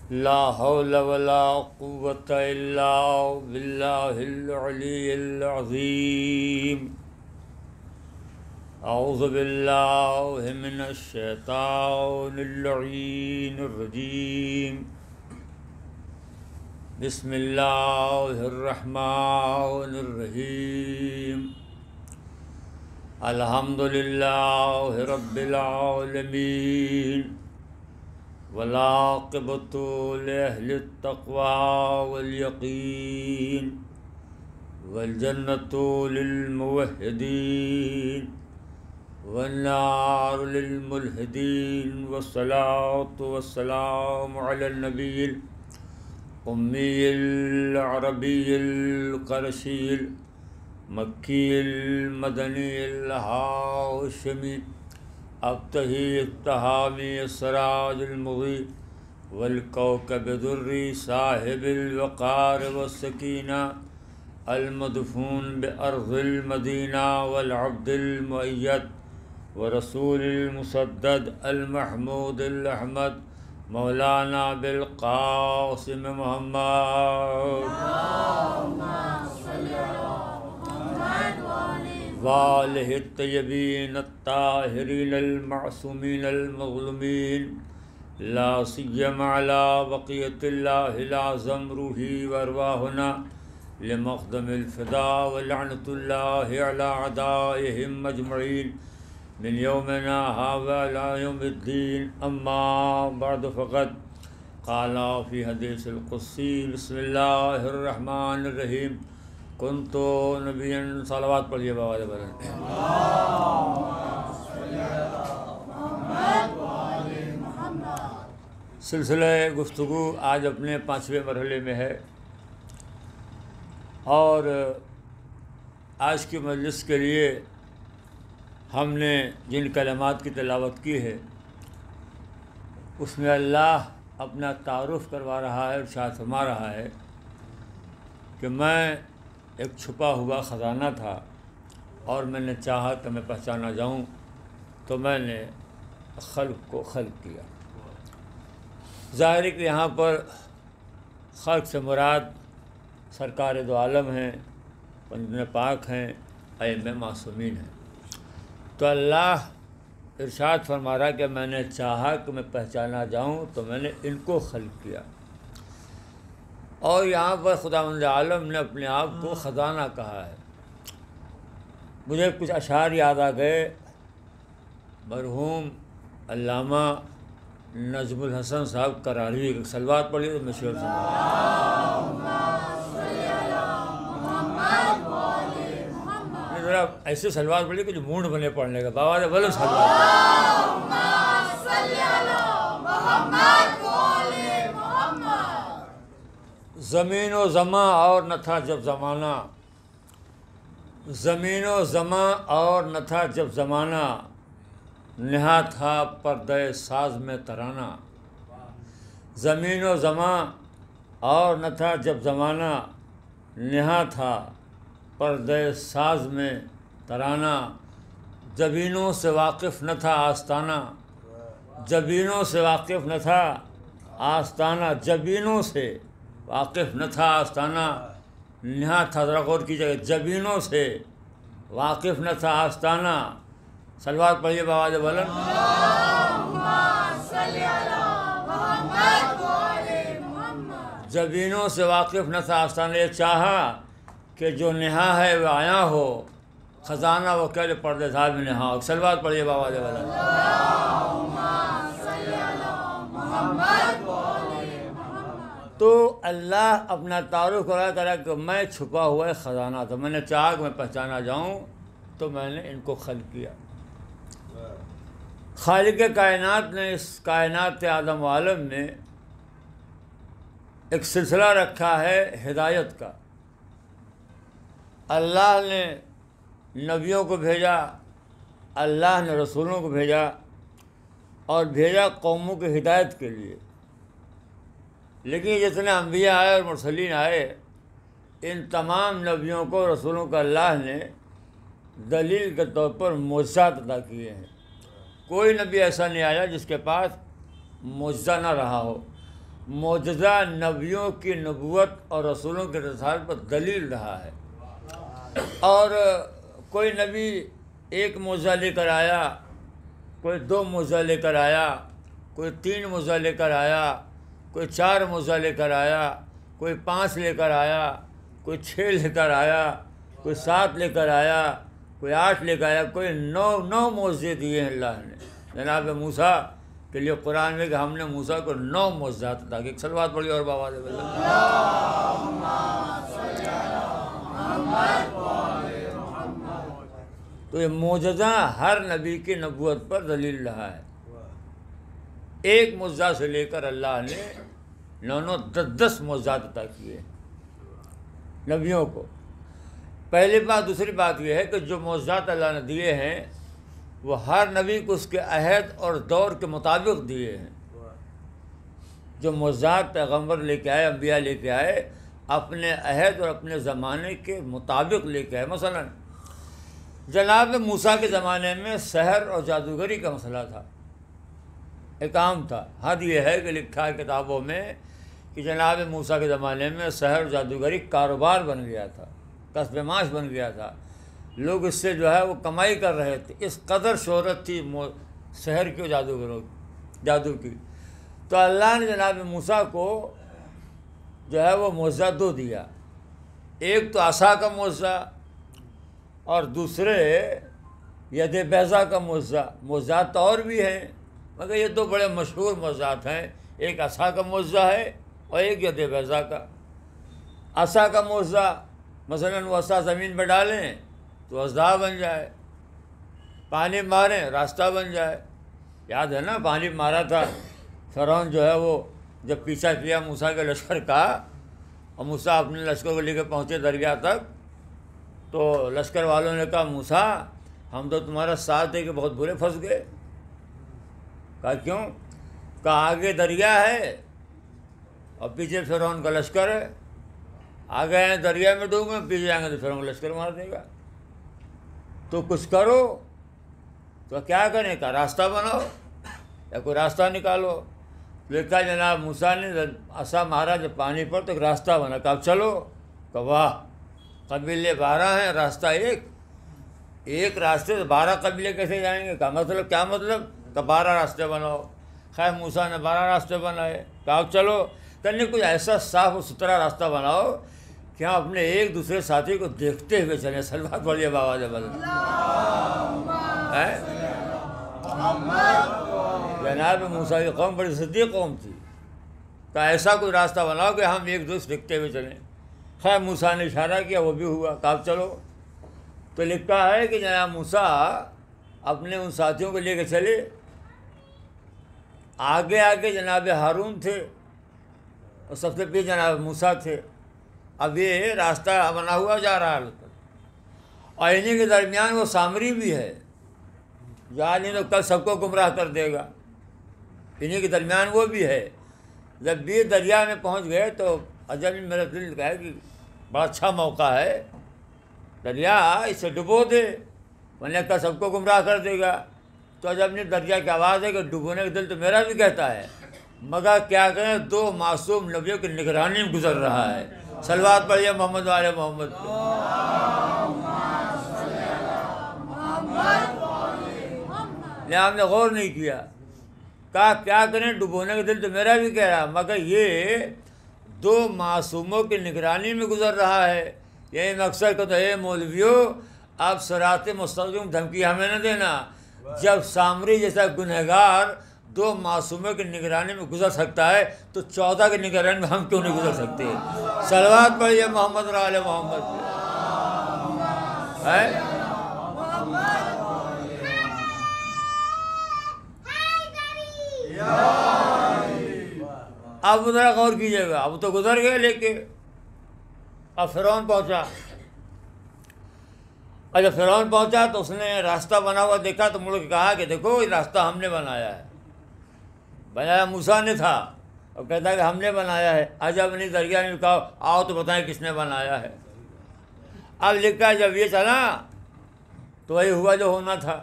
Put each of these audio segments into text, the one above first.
ला हौला वला कुव्वता इल्ला बिल्लाहिल अलिय्यिल अज़ीम। अऊज़ु बिल्लाहि मिनश शैतानिर लईनिर रजीम। बिस्मिल्लाहिर रहमानिर रहीम। अल्हम्दुलिल्लाहि रब्बिल आलमीन वलाक़िबतु लिअहलित तक़वा वल यक़ीन वल जन्नतु लिल मुवह्हिदीन वन्नारु लिल मुल्हिदीन वस्सलातु वस्सलामु अलन नबिय्यिल उम्मिय्यिल अरबिय्यिल क़ुरैशिय्यिल मक्किय्यिल मदनिय्यिल हाशिमी अब्तही इत्तहामी सराजुल मुग़ी वल कौकब दुर्री साहिबिल वक़ार वस्सकीना अल मदफून बिअर्ज़िल मदीना वल अब्दिल मुअय्यद व रसूलिल मुसद्दद अल महमूदिल अहमद मौलाना बिल क़ासिम मुहम्मद वालिहि तय्यबीन अत्ताहिरीन अल-मासूमीन अल-मज़लूमीन ला सिय्यमा अला बक़ियतिल्लाहिल आज़म रूही व अरवाहुना लिमक़दमिल फ़िदा व लअनतुल्लाहि अला अदाइहिम अजमईन मिन यौमिना हाज़ा इला यौमिद्दीन। अम्मा बअद फ़क़द क़ाला फ़ी हदीसिल क़ुद्सी बिस्मिल्लाहिर रहमानिर रहीम कुन्तु नबिय्यन। सलावत पढ़िए बाबा बरन। सिलसिला गुफ्तगू आज अपने 5वें मरहले में है और आज की मजलिस के लिए हमने जिन कलमात की तिलावत की है उसमें अल्लाह अपना तारुफ़ करवा रहा है और इरशाद फरमा रहा है कि मैं एक छुपा हुआ ख़जाना था और मैंने चाहा कि मैं पहचाना जाऊं तो मैंने खल्क़ को खल्क़ किया। ज़ाहिर है कि यहाँ पर खल्क़ से मुराद सरकार दो आलम हैं, पंजन पाक हैं, अइम्मे मासूमीन हैं। तो अल्लाह इरशाद फरमा रहा कि मैंने चाहा कि मैं पहचाना जाऊं तो मैंने इनको खल्क़ किया। और यहाँ पर खुदावंद आलम ने अपने आप को ख़जाना कहा है। मुझे कुछ अशार याद आ गए मरहूम अल्लामा नजमुल हसन साहब करारी की। सलवात पढ़िए तो मैं शेर ज़रा ऐसे सलवात पढ़िए कुछ मूड बने पढ़ने का। बाबा ने बोलो ज़मीन व ज़मा और न था जब ज़माना, ज़मीन व ज़मा और न था जब ज़माना, नेहा था पर्दे साज में तराना। ज़मीन व ज़मा और न था जब ज़माना, नेहा था पर्दे साज में तराना। जबीनों से वाकिफ़ न था आस्ताना, जबीनों से वाकिफ़ न था आस्ताना, जबीनों से वाकिफ़ न था आस्ताना। नेहा था, ज़रा गौर कीजिएगा, जबीनों से वाकिफ़ न था आस्ताना। सलवात पढ़िए बाबा जब बोलन। जबीनों से वाकिफ़ न था आस्ताना, ये चाहा कि जो नेहा है वह आया हो, ख़जाना वो कह पर्देसार में नेहा हो। सलवात पढ़िए बाबा जब बोलन। तो अल्लाह अपना तारुफ़ करा कि मैं छुपा हुआ ख़जाना था, मैंने चाहा कि मैं पहचाना जाऊं तो मैंने इनको खल्क़ किया। खालिक़ कायनात ने इस कायनात आदम आलम में एक सिलसिला रखा है हिदायत का। अल्लाह ने नबियों को भेजा, अल्लाह ने रसूलों को भेजा और भेजा कौमों की हिदायत के लिए। लेकिन जितने अम्बिया आए और मुरसलीन आए, इन तमाम नबियों को रसूलों को अल्लाह ने दलील के तौर पर मोज़ज़ात अता किए हैं। कोई नबी ऐसा नहीं आया जिसके पास मोज़्ज़ा ना रहा हो। मौजज़ा नबियों की नबूवत और रसूलों के रिसालत पर दलील रहा है। और कोई नबी एक मौजज़ा लेकर आया, कोई 2 मौजज़ा लेकर आया, कोई 3 मौजज़ा लेकर आया, कोई 4 मौजज़ा लेकर आया, कोई 5 लेकर आया, कोई 6 लेकर आया, कोई 7 लेकर आया, कोई 8 लेकर आया, कोई 9 मौजज़े दिए हैं अल्लाह ने जनाब मूसा के लिए कुरान में कि हमने मूसा को 9 मौजज़ात अता किए। सलवात पढ़ी और बाबा दे तो ये मौजज़ा हर नबी की नबूवत पर दलील रहा है। एक मौजज़ा से लेकर अल्लाह ने 9 10 मौजज़ात अता किए नबियों को। पहली बात। दूसरी बात यह है कि जो मौजज़ात अल्लाह ने दिए हैं वो हर नबी को उसके अहद और दौर के मुताबिक दिए हैं। जो मौजज़ात पैगम्बर लेके आए, अम्बिया लेके आए, अपने अहद और अपने ज़माने के मुताबिक लेके आए। मसलन जनाब मूसा के ज़माने में सहर और जादूगरी का मसला था, एक आम था। हद यह है कि लिखा है किताबों में कि जनाब मूसा के ज़माने में सहर और जादूगरी कारोबार बन गया था, कसब माश बन गया था। लोग इससे जो है वो कमाई कर रहे थे। इस कदर शोहरत थी सहर की, जादू की। तो अल्लाह ने जनाब मूसा को जो है वो मौजज़ा 2 दिया। एक तो आसा का मौजज़ा और दूसरे यद बैज़ा का मौजज़ा। मौजज़ात तो और भी हैं मगर ये 2 बड़े मशहूर मौजज़ात हैं। एक आसा का मौजज़ा है और एक यद बैज़ा का। आसा का मौजज़ा मसलन वो आसा ज़मीन पर डालें तो अज़दा बन जाए, पानी मारें रास्ता बन जाए। याद है ना, पानी मारा था फ़िरौन जो है वो जब पीछा किया मूसा के लश्कर का और मूसा अपने लश्कर को लेकर पहुँचे दरिया तक, तो लश्कर वालों ने कहा मूसा हम तो तुम्हारा साथ दे के बहुत बुरे फंस गए। कहा क्यों? कहा आगे दरिया है और पीछे फ़िरौन का लश्कर है। आगे आए दरिया में डूबे, पीछे आएंगे तो फ़िरौन लश्कर मार देगा। तो कुछ करो। तो क्या करें? का रास्ता बनाओ या कोई रास्ता निकालो। देखा जनाब मूसा ने आसा मारा जब पानी पर तो एक रास्ता बना। कहा चलो। कहा वाह, कबीले 12 हैं, रास्ता एक रास्ते से 12 कबीले कैसे जाएंगे? का मतलब क्या मतलब? तो 12 रास्ते बनाओ। खैर मूसा ने 12 रास्ते बनाए। कहा चलो करने कुछ ऐसा साफ और सुथरा रास्ता बनाओ कि हम अपने एक दूसरे साथी को देखते हुए चले। सलवात पढ़िए बाबा जब जनाब मूसा की कौम बड़ी सिद्दीक कौम थी। तो ऐसा कोई रास्ता बनाओ कि हम एक दूसरे देखते हुए चलें। खैर मूसा ने इशारा किया, वो भी हुआ। कहा चलो। तो लिखा है कि जनाब मूसा अपने उन साथियों को लेकर चले। आगे आगे जनाब हारून थे और सबसे पीछे जनाब मूसा थे। अब ये रास्ता बना हुआ जा रहा है और इन्हीं के दरमियान वो सामरी भी है जो आज नहीं तो कल सबको गुमराह कर देगा। इन्हीं के दरमियान वो भी है। जब भी दरिया में पहुंच गए तो अजब मेरा दिल कहा कि बड़ा अच्छा मौका है, दरिया इसे डुबो दे, वरना कल सबको गुमराह कर देगा। तो जब ने दरिया की आवाज़ है कि डुबोने का दिल तो मेरा भी कहता है, मगर क्या करें 2 मासूम नबियों की निगरानी में गुजर रहा है। सलवात पढ़िए मोहम्मद वाले मोहम्मद पे। हमने गौर नहीं किया। कहा क्या करें, डुबोने का दिल तो मेरा भी कह रहा, मगर ये 2 मासूमों की निगरानी में गुजर रहा है। यही मकसद को तो हे मौलवियों, आप सरात मुस्तकीम धमकी हमें न देना। जब सामरी जैसा गुनहगार 2 मासूमों की निगरानी में गुजर सकता है तो 14 की निगरानी में हम क्यों नहीं गुजर सकते? सलवात पढ़िए मोहम्मद वाले मोहम्मद है। अब उधर गौर कीजिएगा। अब तो गुजर गए लेके। अब फ़िरौन पहुंचा। और जब फ़िरौन पहुंचा तो उसने रास्ता बना हुआ देखा तो मुड़ के कहा कि देखो ये रास्ता हमने बनाया है। बनाया मूसा ने था और कहता है कि हमने बनाया है। अजब नहीं, दरिया ने कहा आओ तो बताएं किसने बनाया है। अब लिखा जब ये चला तो वही हुआ जो होना था।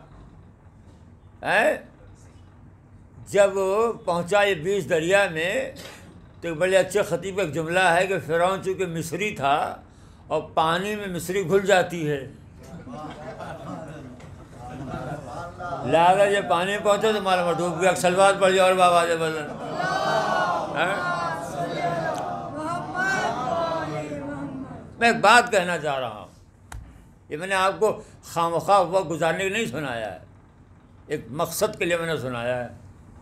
है जब पहुंचा ये बीच दरिया में तो एक बड़े अच्छे खतीब का एक जुमला है कि फ़िरौन चूँकि मिस्री था और पानी में मिस्री घुल जाती है, लिहाजा जब पानी में पहुँचे तो मालूम डूब गया। सलवात पड़ जाए और बाबा जब मैं एक बात कहना चाह रहा हूँ, ये मैंने आपको खामखा वक्त गुजारने के नहीं सुनाया है, एक मकसद के लिए मैंने सुनाया है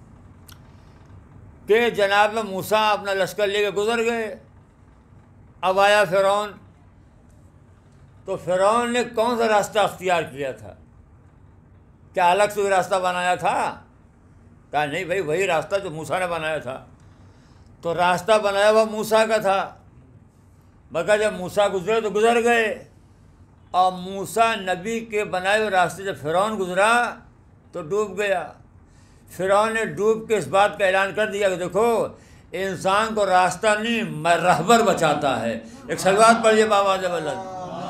कि जनाब मूसा अपना लश्कर लेके गुजर गए। अब आया फ़िरौन, तो फ़िरौन ने कौन सा रास्ता अख्तियार किया था? क्या अलग से रास्ता बनाया था? कहा नहीं भाई, वही रास्ता जो मूसा ने बनाया था। तो रास्ता बनाया हुआ मूसा का था, मगर जब मूसा गुजरे तो गुजर गए, और मूसा नबी के बनाए हुए रास्ते जब फ़िरौन गुजरा तो डूब गया। फ़िरौन ने डूब के इस बात का ऐलान कर दिया कि देखो, इंसान को रास्ता नहीं मैं रहबर बचाता है। एक सलवात पढ़िए बाबा जबरदस्त।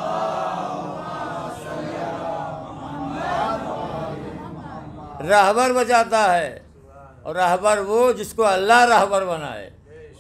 रहबर बचाता है, और रहबर वो जिसको अल्लाह रहबर बनाए।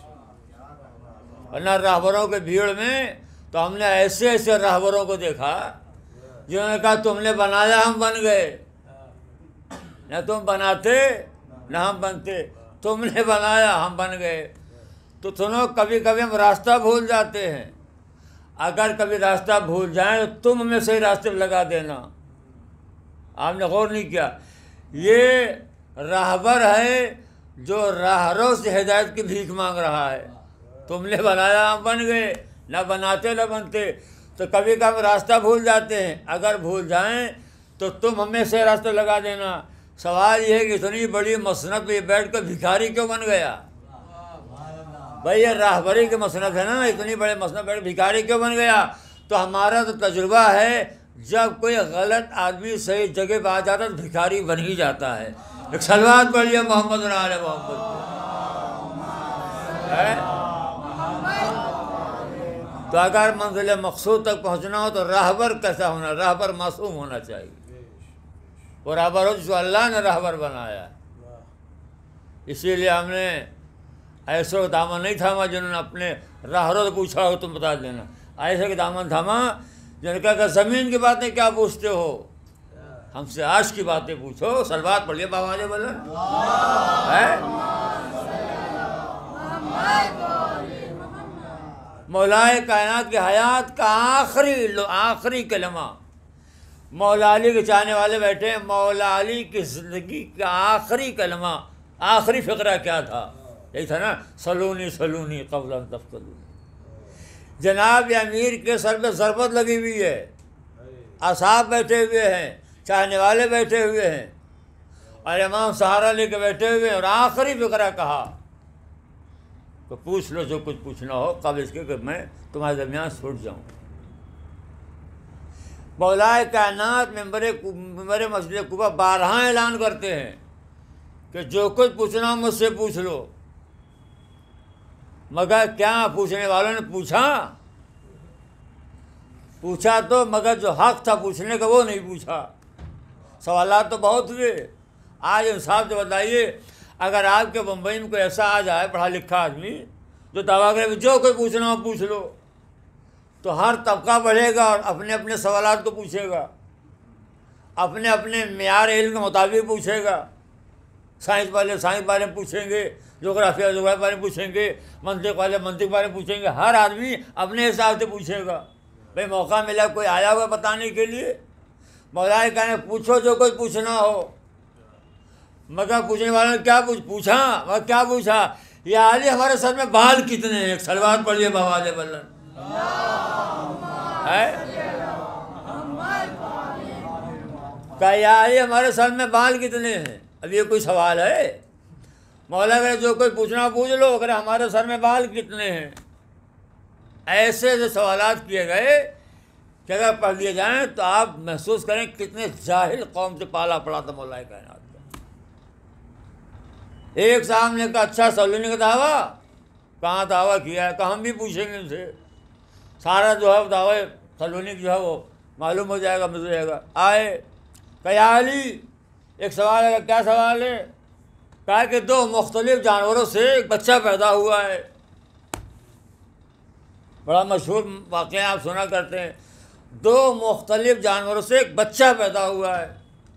वरना रहबरों के भीड़ में तो हमने ऐसे ऐसे रहबरों को देखा जिन्होंने कहा तुमने बनाया हम बन गए, न तुम बनाते न हम बनते, तुमने बनाया हम बन गए। तो सुनो, कभी कभी हम रास्ता भूल जाते हैं। अगर कभी रास्ता भूल जाए तो तुम हमें सही रास्ते पर लगा देना। आपने गौर नहीं किया, ये रहबर है जो राहरों से हिदायत की भीख मांग रहा है। तुमने बनाया हम बन गए, न बनाते न बनते। तो कभी कभी रास्ता भूल जाते हैं, अगर भूल जाएं तो तुम हमें सही रास्ते लगा देना। सवाल ये है कि इतनी बड़ी मसनद पे बैठ कर भिखारी क्यों बन गया? भाई ये राहबरी की मसनद है ना, इतनी बड़े मसनद बैठ भिखारी क्यों बन गया? तो हमारा तो तजुर्बा है, जब कोई गलत आदमी सही जगह पर आ जाता तो भिखारी बन ही जाता है। एक सलवात पढ़िए मोहम्मद आले मोहम्मद। तो अगर मंजिल मकसूद तक पहुंचना हो तो रहबर कैसा होना? रहबर मासूम होना चाहिए। वो रहबर हो जिसको अल्लाह ने रहबर बनाया। इसीलिए हमने ऐसे दामन नहीं थामा जिन्होंने अपने राहरों से पूछा हो तुम बता देना। ऐसे के दामन थामा जिन्होंने कहा ज़मीन की बातें क्या पूछते हो, हमसे आश की बातें पूछो। सलवात पढ़िए बाबा जी बोले मौलाए कायनात की हयात का आखिरी कलमा। मौला अली के चाहने वाले बैठे हैं, मौला अली की ज़िंदगी का आखिरी कलमा, आखिरी फ़िक्रा क्या था? यही था ना, सलूनी सलूनी क़ब्ल तफ़्तलूनी। जनाब अमीर के सर पे ज़रबत लगी हुई है, असाब बैठे हुए हैं, चाहने वाले बैठे हुए हैं, और इमाम सहारा लेके बैठे हुए हैं। और आखिरी फ़िक्रा कहा तो पूछ लो जो कुछ पूछना हो, कब इसके कि मैं तुम्हारे दरमियान छूट जाऊँ। मौलाए कायनात मेंबर मस्जिद कुबा 12 ऐलान करते हैं कि जो कुछ पूछना हो मुझसे पूछ लो। मगर क्या पूछने वालों ने पूछा तो मगर जो हक था पूछने का वो नहीं पूछा। सवालात तो बहुत हुए। आज इंसाफ से बताइए, अगर आपके बम्बई में कोई ऐसा आ जाए पढ़ा लिखा आदमी जो दावा करे जो कोई पूछना हो पूछ लो, तो हर तबका बढ़ेगा और अपने अपने सवालात को पूछेगा, अपने अपने मेयार इल्म के मुताबिक पूछेगा। साइंस वाले साइंस बारे में पूछेंगे, जोग्राफिया जोग्राफी बारे में पूछेंगे, मंतिक वाले मंतिक बारे में पूछेंगे। हर आदमी अपने हिसाब से पूछेगा। भाई मौका मिला कोई आया हुआ बताने के लिए, मौलाए कहने पूछो जो कोई पूछना हो। मगर पूछने वालों ने क्या पूछा? मगर क्या पूछा? या अली हमारे सर में बाल कितने हैं? एक सलवात पढ़िए बाबा बल्लन है क्या? या अली हमारे सर में बाल कितने हैं? अब ये कोई सवाल है? मौला कहे जो कोई पूछना पूछ लो, अगर हमारे सर में बाल कितने हैं। ऐसे ऐसे सवालात किए गए कि अगर पढ़ लिए जाएँ तो आप महसूस करें कितने जाहिल कौम से पाला पड़ा था मौलाए कायनात। एक साहब ने कहा अच्छा सलूनी का दावा, कहाँ दावा किया है? कहाँ हम भी पूछेंगे उनसे। सारा जो है दावा सलूनी जो है वो मालूम हो जाएगा, मिल जाएगा। आए कया अली एक सवाल है। क्या सवाल है? कहा कि 2 मुख्तलिफ जानवरों से एक बच्चा पैदा हुआ है। बड़ा मशहूर वाक़या आप सुना करते हैं, दो मुख्तलिफ जानवरों से एक बच्चा पैदा हुआ है।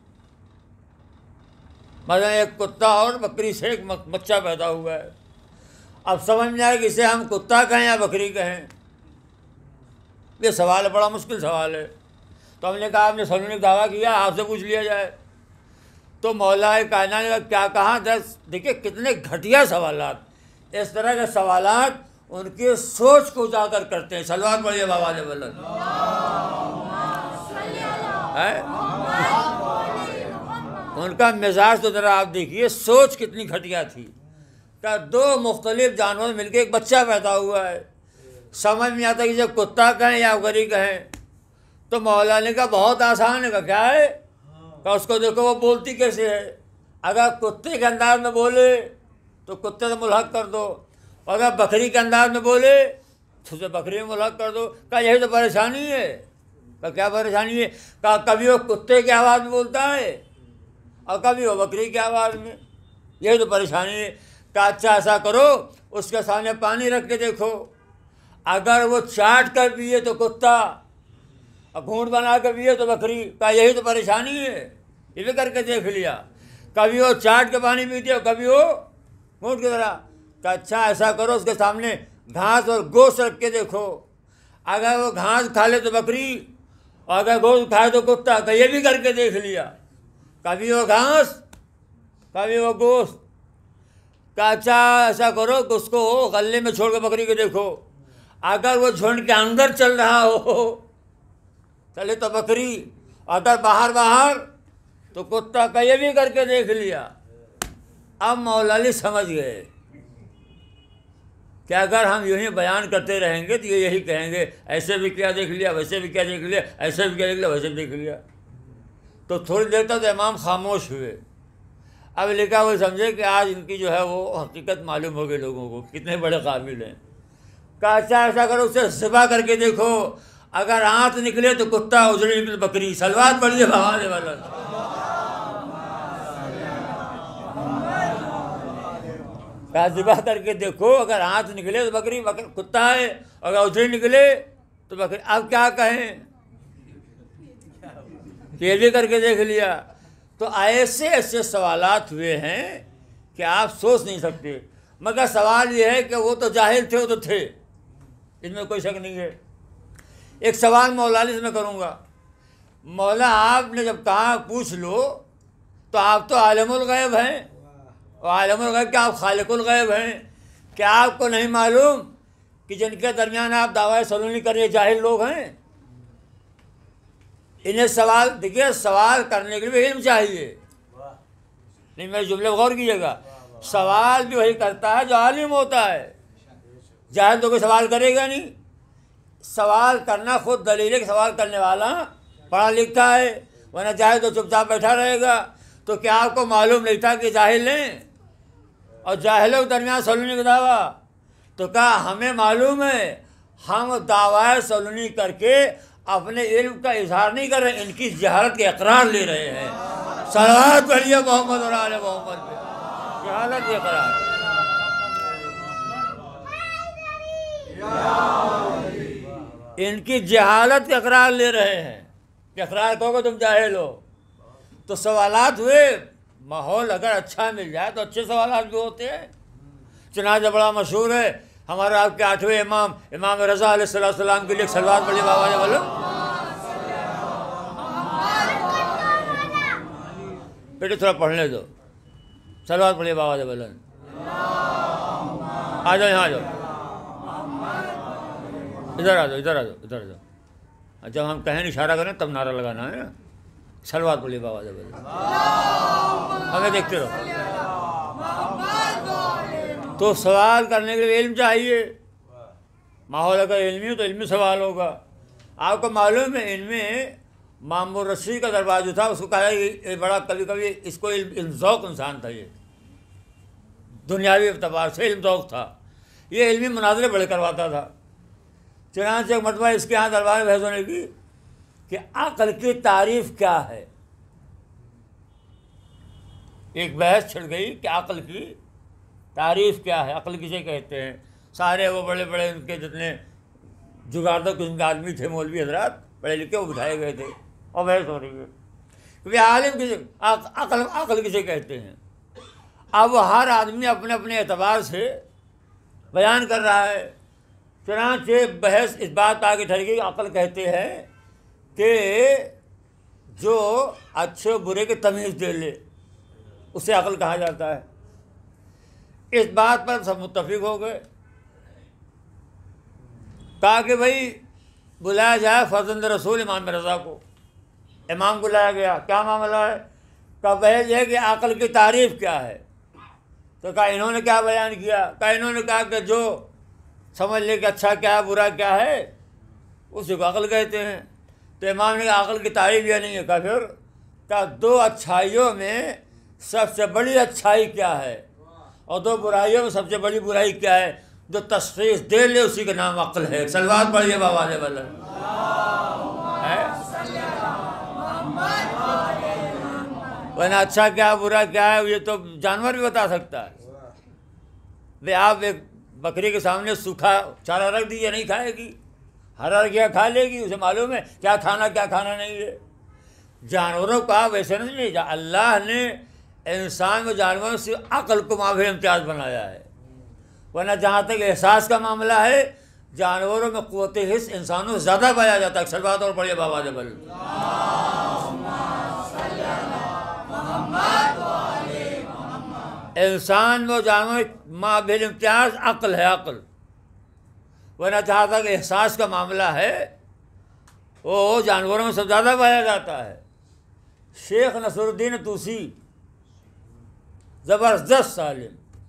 मतलब एक कुत्ता और बकरी से एक बच्चा पैदा हुआ है। अब समझ में आए कि इसे हम कुत्ता कहें या बकरी कहें। ये सवाल है, बड़ा मुश्किल सवाल है। तो हमने कहा, आपने सलूनी दावा किया, आपसे पूछ लिया जाए। तो मौला कायनात ने क्या कहा, देखिए कितने घटिया सवालात। इस तरह के सवालात उनकी सोच को उजागर करते हैं। सलवात पढ़िए बाबा ने बोला है, उनका मिजाज तो ज़रा आप देखिए, सोच कितनी घटिया थी। क्या दो मुख्तलिफ जानवर मिलकर एक बच्चा पैदा हुआ है, समझ में आता कि जब कुत्ता कहें या बकरी कहें। तो मौला ने कहा बहुत आसान है। कहा क्या है? कहा उसको देखो वो बोलती कैसे है। अगर कुत्ते के अंदाज में बोले तो कुत्ते से मुल्हक कर दो, अगर बकरी के अंदाज में बोले तो उसे बकरी में मुल्हक कर दो। कहा यही तो परेशानी है। कहा क्या परेशानी है? कहा कभी वो कुत्ते की आवाज़ में बोलता है और कभी वो बकरी की आवाज़ में, यही तो परेशानी है। कहा अच्छा ऐसा करो, उसके सामने पानी रख के देखो, अगर वो चाट कर पिए तो कुत्ता और घूंट बना कर पिए तो बकरी। कहा यही तो परेशानी है, ये भी करके देख लिया। कभी वो चाट के पानी पीती है, कभी वो घूंट की तरह। कहा अच्छा ऐसा करो, उसके सामने घास और गोश्त रख के देखो, अगर वो घास खा ले तो बकरी और अगर गोश्त खाए तो कुत्ता। कहा ये भी करके देख लिया, कभी वो घास कभी वो गोश्त। कहा अच्छा ऐसा करो कि उसको गले में छोड़ के बकरी को देखो, अगर वो झुंड के अंदर चल रहा हो चले तो बकरी, अगर बाहर बाहर तो कुत्ता। का ये भी करके देख लिया। अब मौला अली समझ गए कि अगर हम यूँ ही बयान करते रहेंगे तो ये यही कहेंगे, ऐसे भी क्या देख लिया, वैसे भी क्या देख लिया, ऐसे भी क्या देख लिया, वैसे भी देख लिया। तो थोड़ी देर तक तो इमाम खामोश हुए। अब लिखा वो समझे कि आज इनकी जो है वो हकीकत मालूम हो गई लोगों को, कितने बड़े काबिल हैं। कहा अच्छा ऐसा करो, उसे ज़िबा करके देखो, अगर आँत निकले तो कुत्ता, उजड़ी निकले तो बकरी। सलवात पढ़िए भगवान वाला। कहा ज़िबा करके देखो, अगर आँत निकले तो बकरी कुत्ता है, अगर उजड़ी निकले तो बकरी। अब क्या कहें, ये भी करके देख लिया। तो ऐसे ऐसे सवालात हुए हैं कि आप सोच नहीं सकते। मगर सवाल ये है कि वो तो जाहिल थे, वो तो थे, इसमें कोई शक नहीं है। एक सवाल मौला अली से मैं करूँगा। मौला आपने जब कहा पूछ लो, तो आप तो आलमुल गैब हैं, और आलमुल गैब क्या आप खालिकुल गैब हैं? क्या आपको नहीं मालूम कि जिनके दरमियान आप दावा सलूनी कर रहे जाहिल लोग हैं? इन्हें सवाल, देखिए सवाल करने के लिए इल्म चाहिए। नहीं, मेरे जुमले गौर कीजिएगा, सवाल भी वही करता है जो आलिम होता है, जाहिल तो कोई सवाल करेगा नहीं। सवाल करना खुद दलील है कि सवाल करने वाला पढ़ा लिखा है, वरना जाहिल तो चुपचाप बैठा रहेगा। तो क्या आपको मालूम नहीं था कि जाहिल हैं और जाहिलों के दरमियान सलूनी का दावा? तो कहा हमें मालूम है, हम दावा सलूनी करके अपने इल्म का इजहार नहीं कर रहे, इनकी जहालत के इकरार ले रहे हैं। सलावत पढ़िए मोहम्मद और आले मोहम्मद पे, जहालत के इकरार। इनकी जहालत का इकरार ले रहे हैं। इकरार कहोगे तुम जाहिल हो। तो सवालात हुए, माहौल अगर अच्छा मिल जाए तो अच्छे सवालात भी होते हैं। चुनांचे बड़ा मशहूर है हमारे आपके 8वें इमाम इमाम रज़ा अलैहिस्सलाम के लिए सलवात पढ़िए बाबा ने बोलो। बेटे थोड़ा पढ़ने दो, सलवात पढ़िए बाबा ने बोलो। आ जाओ, यहाँ आ जाओ, इधर आ जाओ, इधर आ जाओ, इधर आ जाओ। जब हम कहें इशारा करें तब नारा लगाना है ना। सलवात पढ़िए बाबा ने बोलो, हमें देखते रहो। तो सवाल करने के लिए इल्म चाहिए। माहौल अगर इल्मी हो तो इल्मी सवाल होगा। आपको मालूम है इनमें मामूर रशी का दरबार जो था उसको कहा ये बड़ा कभी कभी इसको इल्मज़ौक़ इंसान था, ये दुनियावी एतबार से इल्मज़ौक़ था, ये इल्मी मुनाज़रे बड़े करवाता था। चुनांचे एक मरतबा इसके यहाँ दरबार में बहस होने की कि अक़ल की तारीफ़ क्या है। एक बहस छिड़ गई कि अक़ल की तारीफ़ क्या है, अक़ल किसे कहते हैं। सारे वो बड़े बड़े उनके जितने जुगाड़दार किस्म के आदमी थे, मौलवी हजरात पढ़े लिखे, वो बिठाए गए थे और बहस हो रही है क्योंकि आलिम किसे, अकल किसे कहते हैं। अब हर आदमी अपने अपने एतबार से बयान कर रहा है। चुनांचे बहस इस बात पर आगे ठहर गई, अकल कहते हैं कि जो अच्छे बुरे की तमीज़ दे ले उसे अकल कहा जाता है। इस बात पर सब मुत्तफिक हो गए। कहा कि भाई बुलाया जाए फर्जंद रसूल इमाम रज़ा को। इमाम को लाया गया, क्या मामला है? कहा बहस है कि अकल की तारीफ़ क्या है। तो कहा इन्होंने क्या बयान किया? कहा इन्होंने कहा कि जो समझ ले कि अच्छा क्या है बुरा क्या है उसी को अकल कहते हैं। तो इमाम ने कहा अकल की तारीफ़ यह नहीं है। कहा फिर? कहा दो अच्छाइयों में सबसे बड़ी अच्छाई क्या है और दो बुराइयों में सबसे बड़ी बुराई क्या है? जो तशख़ीस दे ले उसी का नाम अक्ल है। सलवात पढ़िए बाबा ने वाला है, वरना अच्छा क्या बुरा क्या है ये तो जानवर भी बता सकता है। वे आप एक बकरी के सामने सूखा चारा रख दीजिए, नहीं खाएगी, हरा गया खा लेगी, उसे मालूम है क्या खाना नहीं है। जानवरों का वैसे नहीं, अल्लाह ने इंसान व जानवरों से अक्ल को मावे इम्तियाज़ बनाया है। वरना जहाँ तक एहसास का मामला है जानवरों में क़ुव्वत हिस्स इंसानों से ज़्यादा पाया जाता है। सलवात और पढ़िए बाबा जबल। इंसान व जानवर मावे इम्तियाज़ अक्ल है, अक्ल। वरना जहाँ तक एहसास का मामला है वो जानवरों में सब ज़्यादा पाया जाता है। शेख नसरुद्दीन तूसी ज़बरदस्त सालिम,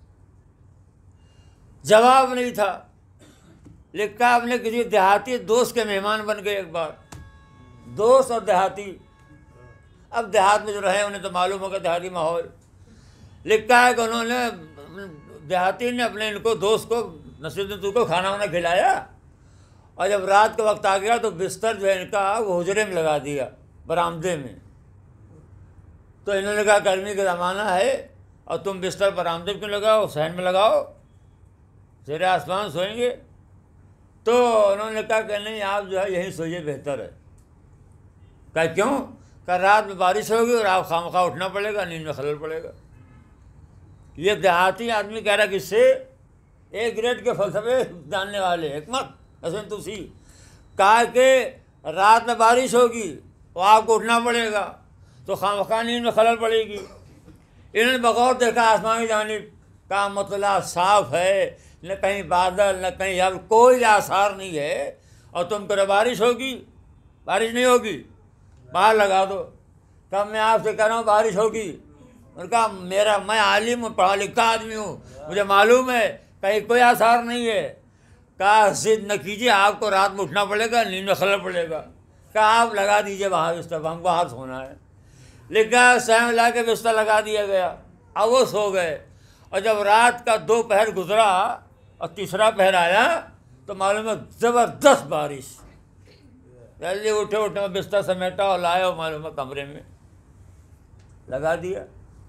जवाब नहीं था, लिखा अपने किसी देहाती दोस्त के मेहमान बन गए एक बार। दोस्त और देहाती, अब देहात में जो रहे उन्हें तो मालूम होगा देहाती माहौल। लिखा है कि उन्होंने देहाती ने अपने इनको दोस्त को नसरुद्दीन तूसी को खाना वाना खिलाया और जब रात का वक्त आ गया तो बिस्तर जो है इनका वो हुजरे में लगा दिया, बरामदे में। तो इन्होंने कहा गर्मी का ज़माना है और तुम बिस्तर बरामदे में क्यों लगाओ, सहन में लगाओ, ज़ेरे आसमान सोएंगे। तो उन्होंने कहा कि नहीं आप जो है यहीं सोइए बेहतर है। कहा क्यों? कहा रात में बारिश होगी और आप खामखा उठना पड़ेगा, नींद में खलल पड़ेगा। ये देहाती आदमी कह रहा कि इससे एक ग्रेड के फलसफे जानने वाले हिकमत हसन तुसी कहा कि रात में बारिश होगी और आपको उठना पड़ेगा तो खामखा नींद में खलल पड़ेगी। इन्होंने बगौर देखा आसमान की जानिब, का मतलब साफ है, न कहीं बादल न कहीं अब कोई आसार नहीं है और तुम करो बारिश होगी, बारिश नहीं होगी, बाहर लगा दो। कब मैं आपसे कह रहा हूँ बारिश होगी? उनका मैं आलिम हूँ, पढ़ा लिखा आदमी हूँ, मुझे मालूम है कहीं कोई आसार नहीं है। कहा जिद न कीजिए, आपको रात में उठना पड़ेगा, नींद में खलल पड़ेगा। कहा आप लगा दीजिए बाहर बिस्तर, हमको बाहर सोना है। लिखा सहम ला के बिस्तर लगा दिया गया, अब वो सो गए। और जब रात का 2 पहर गुजरा और तीसरा पहर आया तो मालूम है ज़बरदस्त बारिश। जल्दी उठे में बिस्तर समेटा और लाए और मालूम है कमरे में लगा दिया।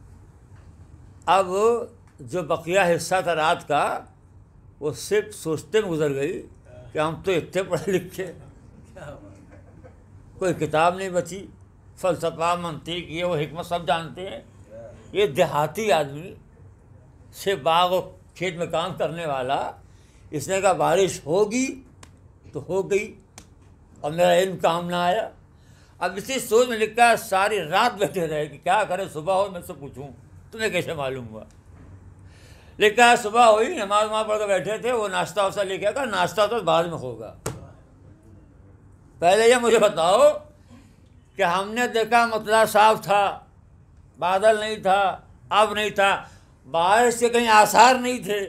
अब जो बकिया हिस्सा था रात का वो सिर्फ सोचते में गुजर गई कि हम तो इतने पढ़े लिखे, कोई किताब नहीं बची, फ़लसफ़ा मंतिक ये वो हिकमत सब जानते हैं। ये देहाती आदमी से बाग और खेत में काम करने वाला, इसने कहा बारिश होगी तो हो गई और मेरा इल्म काम ना आया। अब इसी सोच में लिखा सारी रात बैठे रहे कि क्या करें, सुबह हो मैं से पूछूं तुम्हें कैसे मालूम हुआ। लिखा सुबह हुई, नमाज वहाँ पढ़ कर बैठे थे, वो नाश्ता वास्ता लेके आया, नाश्ता तो बाद में होगा, पहले ये मुझे बताओ कि हमने देखा मतलब साफ था, बादल नहीं था, अब नहीं था, बारिश के कहीं आसार नहीं थे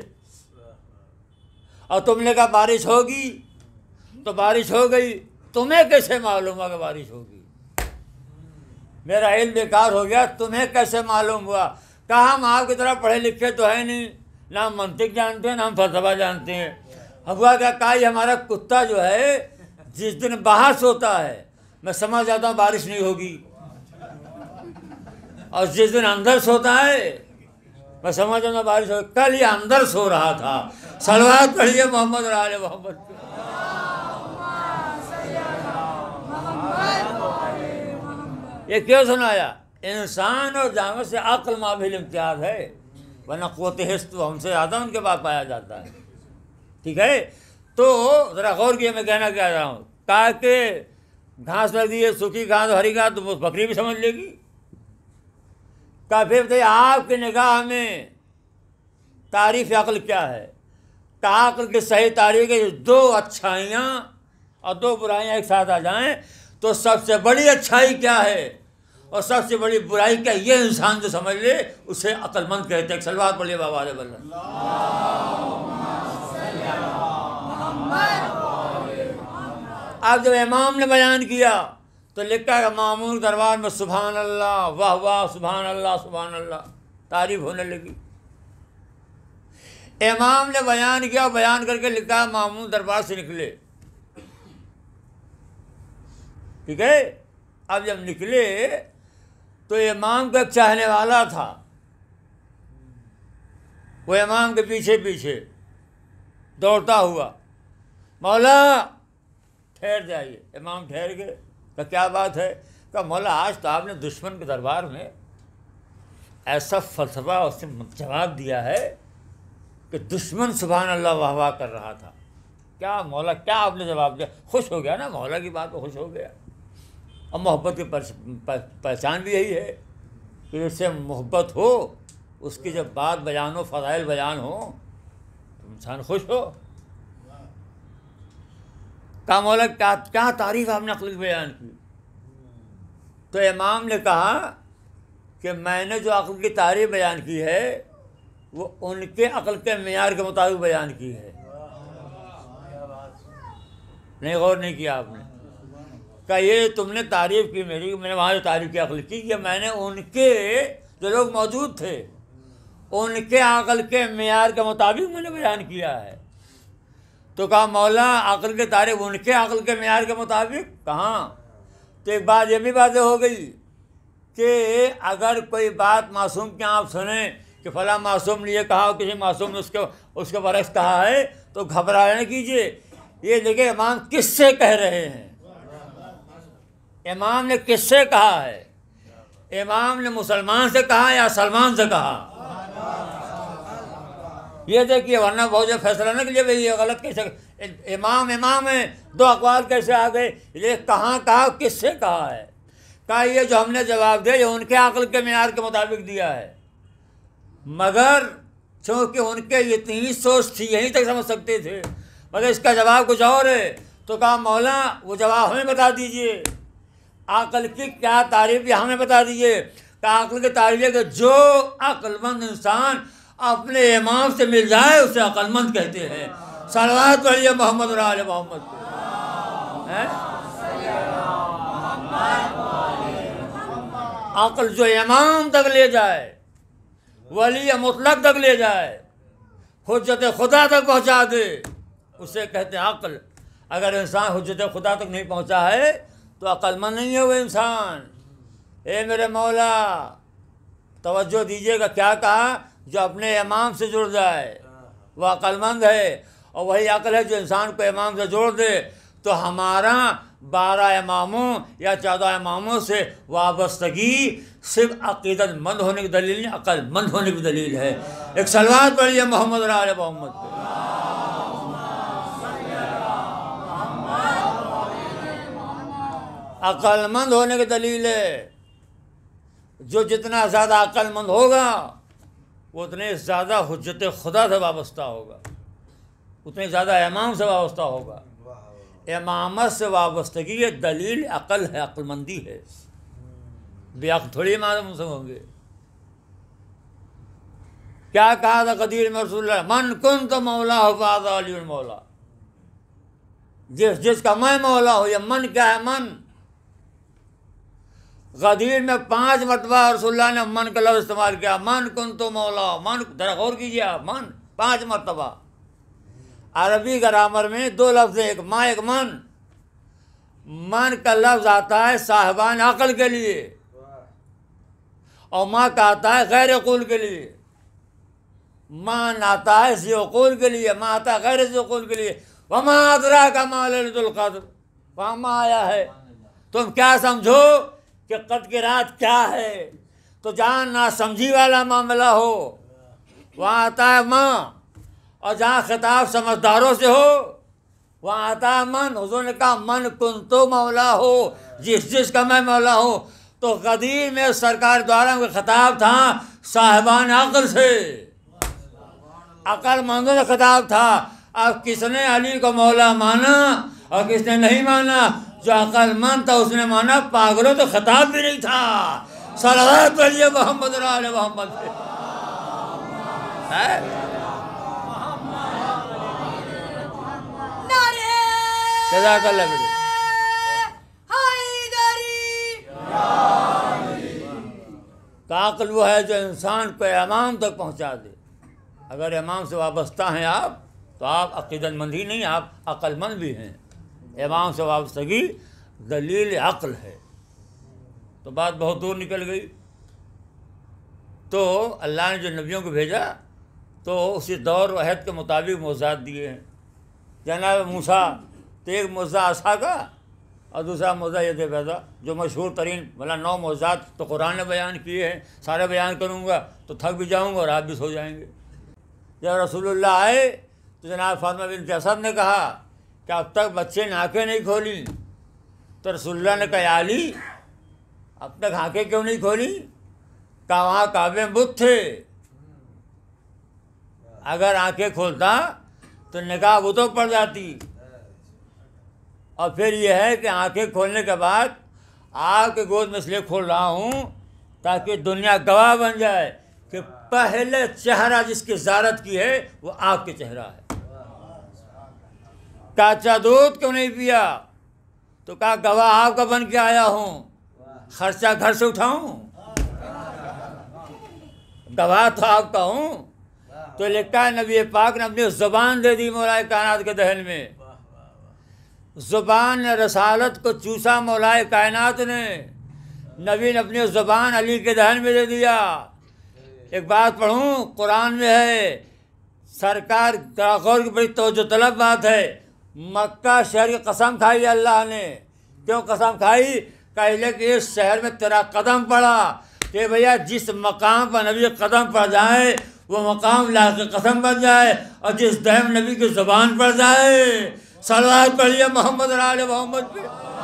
और तुमने कहा बारिश होगी तो बारिश हो गई, तुम्हें कैसे मालूम हुआ कि बारिश होगी? मेरा इल्म बेकार हो गया, तुम्हें कैसे मालूम हुआ? कहा हम आपकी तरह पढ़े लिखे तो है नहीं, ना हम मंतिक जानते हैं ना हम फलसफा जानते हैं। हुआ क्या? कहा हमारा कुत्ता जो है जिस दिन बाहर सोता है मैं समझ जाता हूँ बारिश नहीं होगी, और जिस दिन अंदर सोता है मैं समझ जाता हूँ बारिश होगी। कल ये अंदर सो रहा था। सलवात पढ़िए मोहम्मद और आले मोहम्मद। ये क्यों सुनाया? इंसान और जानवर से अक्ल माभिल इम्तियाज है, वरना क़ुव्वत हिस्स तो हमसे ज़्यादा उनके पास पाया जाता है। ठीक है, तो ज़रा गौर किया मैं कहना क्या रहा हूँ। ताकि घास लग दी है, सूखी घास हरी घास, तो बकरी भी समझ लेगी। फिर बताइए आपकी निगाह में तारीफ़ अक्ल क्या है? अक्ल की सही तारीफ है, दो अच्छाइयाँ और दो बुराइयाँ एक साथ आ जाएं तो सबसे बड़ी अच्छाई क्या है और सबसे बड़ी बुराई क्या, ये इंसान जो समझ ले उसे अक्लमंद कहते हैं। सलवात पढ़िए बाबा अलैहि वसल्लम। अब जब इमाम ने बयान किया तो लिखा है मामून दरबार में सुभान अल्लाह, वाह वाह, सुभान अल्लाह, सुभान अल्लाह, तारीफ होने लगी। इमाम ने बयान किया, बयान करके लिखा मामून दरबार से निकले। ठीक है, अब जब निकले तो इमाम का चाहने वाला था, वो इमाम के पीछे पीछे दौड़ता हुआ, मौला ठहर जाइए। इमाम ठहर गए। तो क्या बात है? कहा मौला आज तो आपने दुश्मन के दरबार में ऐसा फलसफा उससे जवाब दिया है कि दुश्मन सुभान अल्लाह वाह वाह कर रहा था। क्या मौला, क्या आपने जवाब दिया? खुश हो गया ना, मौला की बात तो खुश हो गया। और मोहब्बत की पहचान भी यही है कि इससे मोहब्बत हो, उसकी जब बात बयान हो, फ़ज़ाइल बयान हो तो इंसान खुश हो। कहा मौला क्या क्या तारीफ़ आपने अक्ल की बयान की? तो इमाम ने कहा कि मैंने जो अक्ल की तारीफ़ बयान की है वो उनके अक्ल के मेयार के मुताबिक बयान की है। नहीं, गौर नहीं किया आपने? कहा ये तुमने तारीफ़ की मेरी, मैंने वहाँ जो तारीफ़ की अक्ल की, कि मैंने उनके जो लोग मौजूद थे उनके अक्ल के मेयार के मुताबिक मैंने बयान किया है। तो कहा मौला अक्ल की तारीफ़ उनके अक्ल के मेयार के मुताबिक कहाँ? तो एक बात ये भी बातें हो गई कि अगर कोई बात मासूम की आप सुने कि फ़लाँ मासूम ने ये कहा, किसी मासूम ने उसके बरक्स कहा है, तो घबराया न कीजिए। ये देखिए इमाम किससे कह रहे हैं, इमाम ने किससे कहा है? इमाम ने मुसलमान से कहा या सलमान से कहा? ये देखिए, वरना बहुत जो फैसला न कीजिए भाई ये गलत कैसे, इमाम है, दो अक़वाल कैसे आ गए? ये कहाँ कहा, किससे कहा है? कहा ये जो हमने जवाब दिया ये उनके अक्ल के मेयार के मुताबिक दिया है, मगर चूँकि उनके इतनी सोच थी यहीं तक समझ सकते थे, मगर इसका जवाब कुछ और है। तो कहा मौला वो जवाब हमें बता दीजिए, अक्ल की क्या तारीफ़ है हमें बता दीजिए। कहा अक्ल की तारीफ़ है कि जो अक्लमंद इंसान अपने इमाम से मिल जाए उसे अक्लमंद कहते हैं। सलवात पढ़िए मोहम्मद और आले मोहम्मद पे। अक्ल जो इमाम तक ले जाए, वली मुतलक तक ले जाए, हुज्जत खुदा तक पहुँचा दे, उसे कहते हैं अक्ल। अगर इंसान हुज्जत खुदा तक नहीं पहुँचा है तो अक्लमंद नहीं है वो इंसान। ए मेरे मौला तवज्जो दीजिएगा, क्या कहा? जो अपने इमाम से जुड़ जाए वह अक्लमंद है, और वही अक्ल है जो इंसान को इमाम से जोड़ दे। तो हमारा 12 इमामों या 14 इमामों से वाबस्तगी सिर्फ अक़ीदतमंद होने की दलील नहीं, अक्लमंद होने की दलील है। एक सलवात पढ़िए मोहम्मद और आले मोहम्मद पे। अक्लमंद होने की दलील है। जो जितना ज़्यादा अक्लमंद होगा वो उतने ज़्यादा हुज्जत खुदा से वाबस्ता होगा, उतने ज़्यादा इमाम से वाबस्ता होगा। इमामत से वाबस्तगी ये दलील अक्ल है, अक्लमंदी है। बेअक्ल थोड़ी मालूम से होंगे। क्या कहा था कदीर में रसूलुल्लाह, मन कुन तो मौला हो फाज़ा अली मौला, जिसका मैं मौला हो। ये मन क्या है? मन गदीर में 5 मरतबा रसूलुल्लाह ने मन का लफ्ज़ इस्तेमाल किया। मन कुन तो मौला, मन जरा गौर कीजिए आप, मन 5 मरतबा। अरबी ग्रामर में 2 लफ्ज़ हैं, एक माँ एक मन। मन का लफ्ज़ आता है साहिबान अक्ल के लिए और माँ का आता है गैर अक़ूल के लिए। मान आता है ज़ी-उक़ूल के लिए, माँ आता है गैर ज़ी-उक़ूल के लिए। वमा अदराका मा लैलतुल क़द्र, वहाँ माँ आया है। तुम क्या समझो कि कद की रात क्या है, तो जहाँ ना समझी वाला मामला हो वहाँ आता है माँ, और जहाँ खिताब समझदारों से हो वहाँ आता है मन। हुजूर ने कहा मन कुन तो मौला हो, जिसका मैं मौला हो। तो कदीर में सरकार द्वारा खिताब था साहिबान अक्ल से, अक्लमंदों से खिताब था। अब किसने अली को मौला माना और किसने नहीं माना? जो अक्लमंद था उसने माना, पागलों तो खिताब भी नहीं था। सलावत पढ़िए मोहम्मद आले मोहम्मद पे। जज़ाकल्लाह बेटे। अक्ल वो है जो इंसान को इमाम तक पहुंचा दे। अगर इमाम से वाबस्ता हैं आप, तो आप अक़ीदतमंद ही नहीं, आप अक्लमंद भी हैं। इमाम से वाबस्तगी दलील अक्ल है। तो बात बहुत दूर निकल गई। तो अल्लाह ने जो नबियों को भेजा तो उसी दौर अहद के मुताबिक मौज़ात दिए हैं। जनाब मूसा तो एक मौज़ा आसा का और दूसरा मौज़ा यद बैदा, जो मशहूर तरीन भला 9 मौज़ात तो कुरान ने बयान किए हैं। सारे बयान करूँगा तो थक भी जाऊँगा और आप भी सो जाएंगे। जब रसूलुल्लाह आए तो जनाब फातिमा बिन्त असद ने कहा कि अब तक बच्चे ने आँखें नहीं खोली। तो रसूलुल्लाह ने कहा अली अब तक आँखें क्यों नहीं खोली? कहा वहाँ काबे में बुत थे, अगर आँखें खोलता तो निकाह वो तो पड़ जाती। और फिर यह है कि आंखें खोलने के बाद आपके गोद में इसलिए खोल रहा हूँ ताकि दुनिया गवाह बन जाए कि पहले चेहरा जिसकी ज़ियारत की है वो आपके चेहरा है। कच्चा दूध क्यों नहीं पिया? तो कहा गवाह आपका बन के आया हूँ, खर्चा घर से उठाऊँ? गवाह तो आपका हूँ। तो लिखा है नबी पाक ने अपनी ज़ुबान दे दी मौलाए कायनात के दहन में। ज़ुबान ने रसालत को चूसा मौलाए कायनात ने। नबी ने अपनी ज़ुबान अली के दहन में दे दिया। एक बात पढ़ूँ, कुरान में है, सरकार गौर की बड़ी तवज्जो तलब बात है। मक्का शहर की कसम खाई अल्लाह ने। क्यों कसम खाई? कहले कि इस शहर में तेरा कदम पड़ा कि भैया जिस मकाम पर नबी कदम पड़ जाए वो मकाम ला के कसम बन जाए, और जिस दहम नबी की ज़ुबान पड़ जाए सलवात पढ़िए मोहम्मद आले मोहम्मद पे।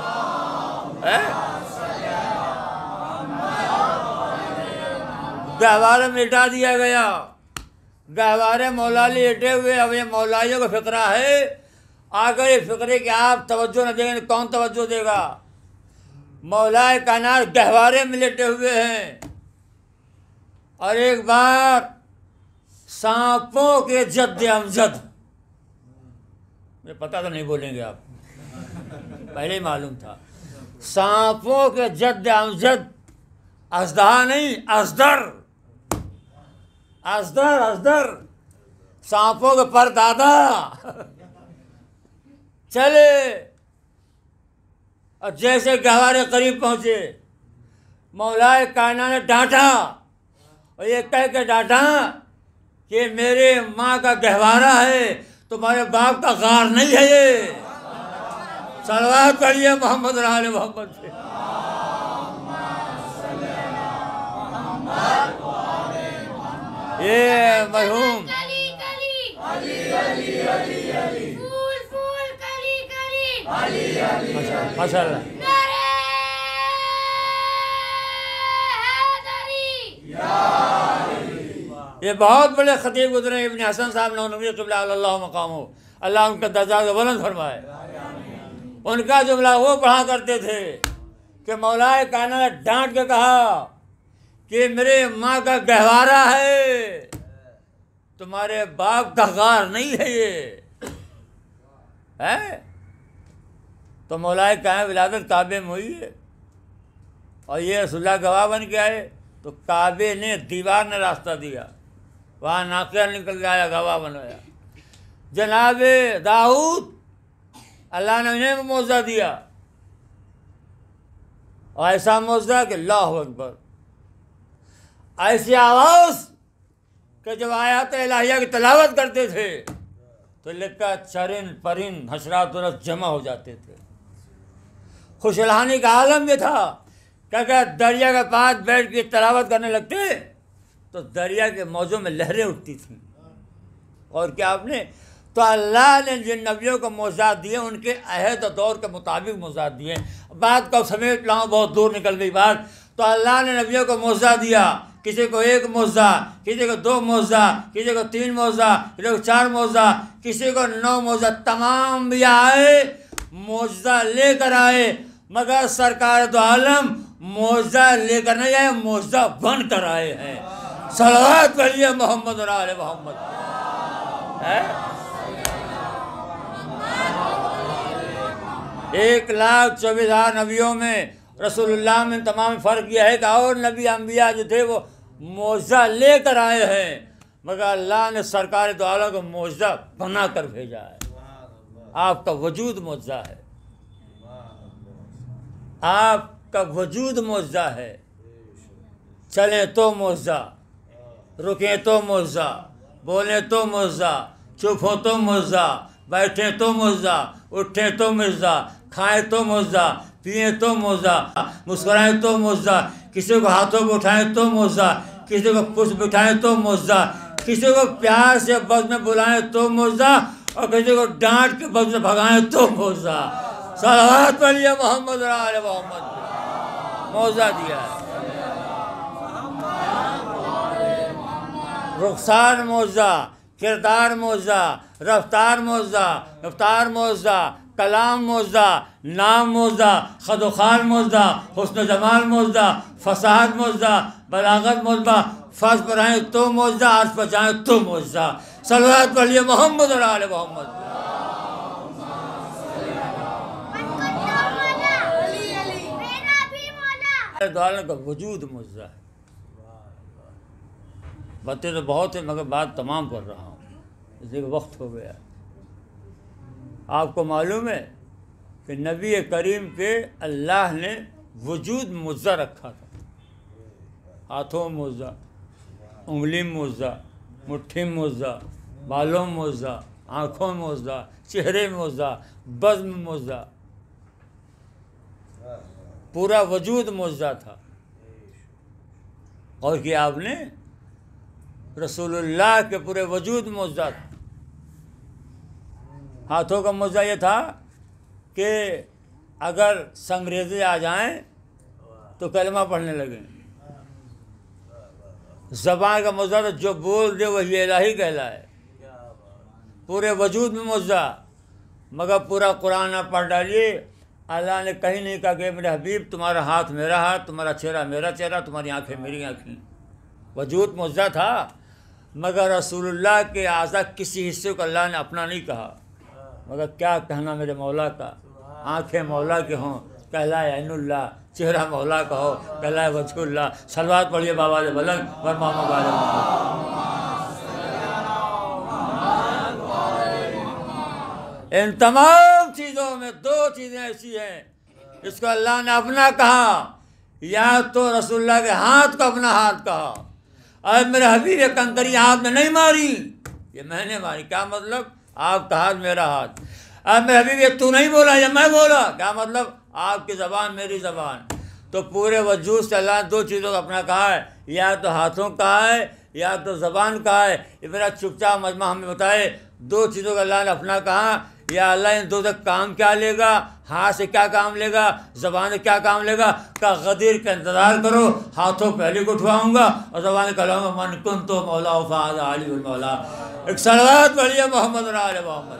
गहवारे मिटा दिया गया। गहवारे मौलाली लेटे हुए। अब ये मौलाइयों का फिक्रा है। अगर ये फिक्रे कि आप तवज्जो न देंगे कौन तवज्जो देगा? मौलाए कायनात गहवारे में लेटे हुए हैं। और एक बार सांपों के जद्द अमजद, मुझे पता तो नहीं बोलेंगे आप, पहले ही मालूम था। सांपों के जद्द अमजद, अजदहा नहीं अजदर, अजदर अजदर, सांपों के परदादा चले। और जैसे गहवारे करीब पहुंचे मौलाए कायनात ने डांटा, और ये कह के डांटा कि मेरे माँ का गहवारा है, तुम्हारे बाप का गार नहीं है ये। सलवात पढ़िए मोहम्मद आले मोहम्मद पे। ये मरहूम माशाअल्लाह ये बहुत बड़े खतीब गुजरे इब्न हसन साहब नबी क़िबला अल्लाह मकामो, अल्लाह उनका दर्जा बुलंद फरमाए। उनका जुमला वो पढ़ा करते थे कि मौलाए कायनात ने डांट के कहा कि मेरे माँ का गहवारा है, तुम्हारे बाप का गार नहीं है ये है। तो मौलाए कायनात विलादत काबे में हुई है और ये रसूलुल्लाह गवाह बन के आए। तो काबे ने दीवार ने रास्ता दिया, वहाँ नाक़िया निकल के आया, गवाह बनाया। जनाब दाऊद अल्लाह ने उन्हें मौज़ा दिया, और ऐसा मौज़ा कि अल्लाहु अकबर, ऐसी आवाज़ कि जब आयात इलाहिया की तिलावत करते थे तो लिखा चरिन परिन हशरात जमा हो जाते थे। खुशहाली का आलम ये था क्या दरिया के पास बैठ के तिलावत करने लगते तो दरिया के मौजों में लहरें उठती थीं। और क्या आपने तो अल्लाह ने जिन नबियों को मौज़ात दिए उनके अहद और दौर के मुताबिक मौज़ात दिए। बात को समेट लाऊं, बहुत दूर निकल गई बात। तो अल्लाह ने नबियों को मौज़ा दिया, किसी को एक मौज़ा, किसी को 2 मौज़ा, किसी को 3 मौज़ा, किसी को 4 मौज़ा, किसी को 9 मौज़ा। तमाम भी आए मौज़ा लेकर आए, मगर सरकार दो आलम मौज़ा लेकर नहीं आए, मौज़ा बन कर आए हैं। सलावत पढ़िए मोहम्मद और आले मोहम्मद है। 1,24,000 नबियों में रसूलुल्लाह में तमाम फ़र्क यह है कि और नबी अम्बिया जो थे वो मौज़ा लेकर आए हैं, मगर अल्लाह ने सरकार दो आलम को मौज़ा बना कर भेजा है। आपका वजूद मौज़ा है, आपका वजूद मौज़ा है। चलें तो मौज़ा, रुकें तो मौज़ा, बोलें तो मौज़ा, चुप हो तो मौज़ा, बैठें तो मौज़ा, उठें तो मौज़ा, खाएं तो मौज़ा, पिएं तो मौज़ा, मुस्कुराएं तो मौज़ा, किसी को हाथों को उठाएं तो मौज़ा, किसी को पुष्प बिठाएं तो मौज़ा, किसी को प्यार से बस में बुलाएं तो मौज़ा, और किसी को डांट के बस में भगाएं तो मौज़ा। सलावत पढ़िए मोहम्मद और आले मोहम्मद। मौज़ा दिया है, रुखसार मौज़ा, किरदार मौज़ा, रफ्तार मौज़ा, रफ्तार मौज़ा, कलाम मौज़ा, नाम मौज़ा, खदोखाल मौज़ा, हुस्न जमाल मौज़ा, फसाहत मौज़ा, बलागत मौज़ा, फर्ज पर आए तो मौज़ा, अर्ज पर जाए तो मौज़ा। सलवात पढ़िए मोहम्मद और आले मोहम्मद। का वजूद मौज़ा है। बातें तो बहुत है मगर बात तमाम कर रहा हूँ, इसलिए वक्त हो गया। आपको मालूम है कि नबी करीम पे अल्लाह ने वजूद मौज़ा रखा था। हाथों मौज़ा, उंगली मौज़ा, मुट्ठी मौज़ा, बालों मौज़ा, आँखों मौज़ा, चेहरे मौज़ा, बज़्म मौज़ा, पूरा वजूद मौज़ा था। और कि आपने रसूलुल्लाह के पूरे वजूद मौज़ा था। हाथों का मौज़ा ये था कि अगर संगरेज़े आ जाएं तो कलमा पढ़ने लगें। ज़बान का मौज़ा तो जो बोल दे वही इलाही कहलाए। पूरे वजूद में मौज़ा, मगर पूरा कुरान आप पढ़ डालिए, अल्लाह ने कहीं नहीं कहा कि मेरे हबीब तुम्हारा हाथ मेरा हाथ, तुम्हारा चेहरा मेरा चेहरा, तुम्हारी आंखें मेरी आंखें। वजूद मौज़ा था, मगर रसूलुल्लाह के आज़ा किसी हिस्से को अल्लाह ने अपना नहीं कहा। मगर क्या कहना मेरे मौला का, आंखें मौला के हों कहलाए ऐनुल्लाह, चेहरा मौला का हो कहलाए वजहुल्लाह। सलवात पढ़िए बाबा दे बलंग वर मामा वाले। इन तमाम चीज़ों में 2 चीज़ें ऐसी हैं इसको अल्लाह ने अपना कहा, या तो रसूलुल्लाह के हाथ को अपना हाथ कहा। और मेरे हबीब कंकरी आपने नहीं मारी, ये मैंने मारी। क्या मतलब? आपका हाथ मेरा हाथ। अब मेरे हबीब ये तू नहीं बोला या मैं बोला, क्या मतलब? आपकी ज़बान मेरी ज़बान। तो पूरे वजूद से अल्लाह ने 2 चीज़ों का अपना कहा है, या तो हाथों का है या तो ज़बान का है। ये मेरा चुपचाप मजमा हमें बताए 2 चीज़ों का अल्लाह ने अपना कहा, या अल्लाह इन 2 से काम क्या लेगा, हाथ से क्या काम लेगा, ज़बान से क्या काम लेगा। का गदीर का इंतज़ार करो, हाथों पहले को उठवाऊँगा और ज़बान कहलाऊँगा मन कुन तो मौला फ़ाद अली मौला। एक सलवात पढ़िए मोहम्मद और आले मोहम्मद।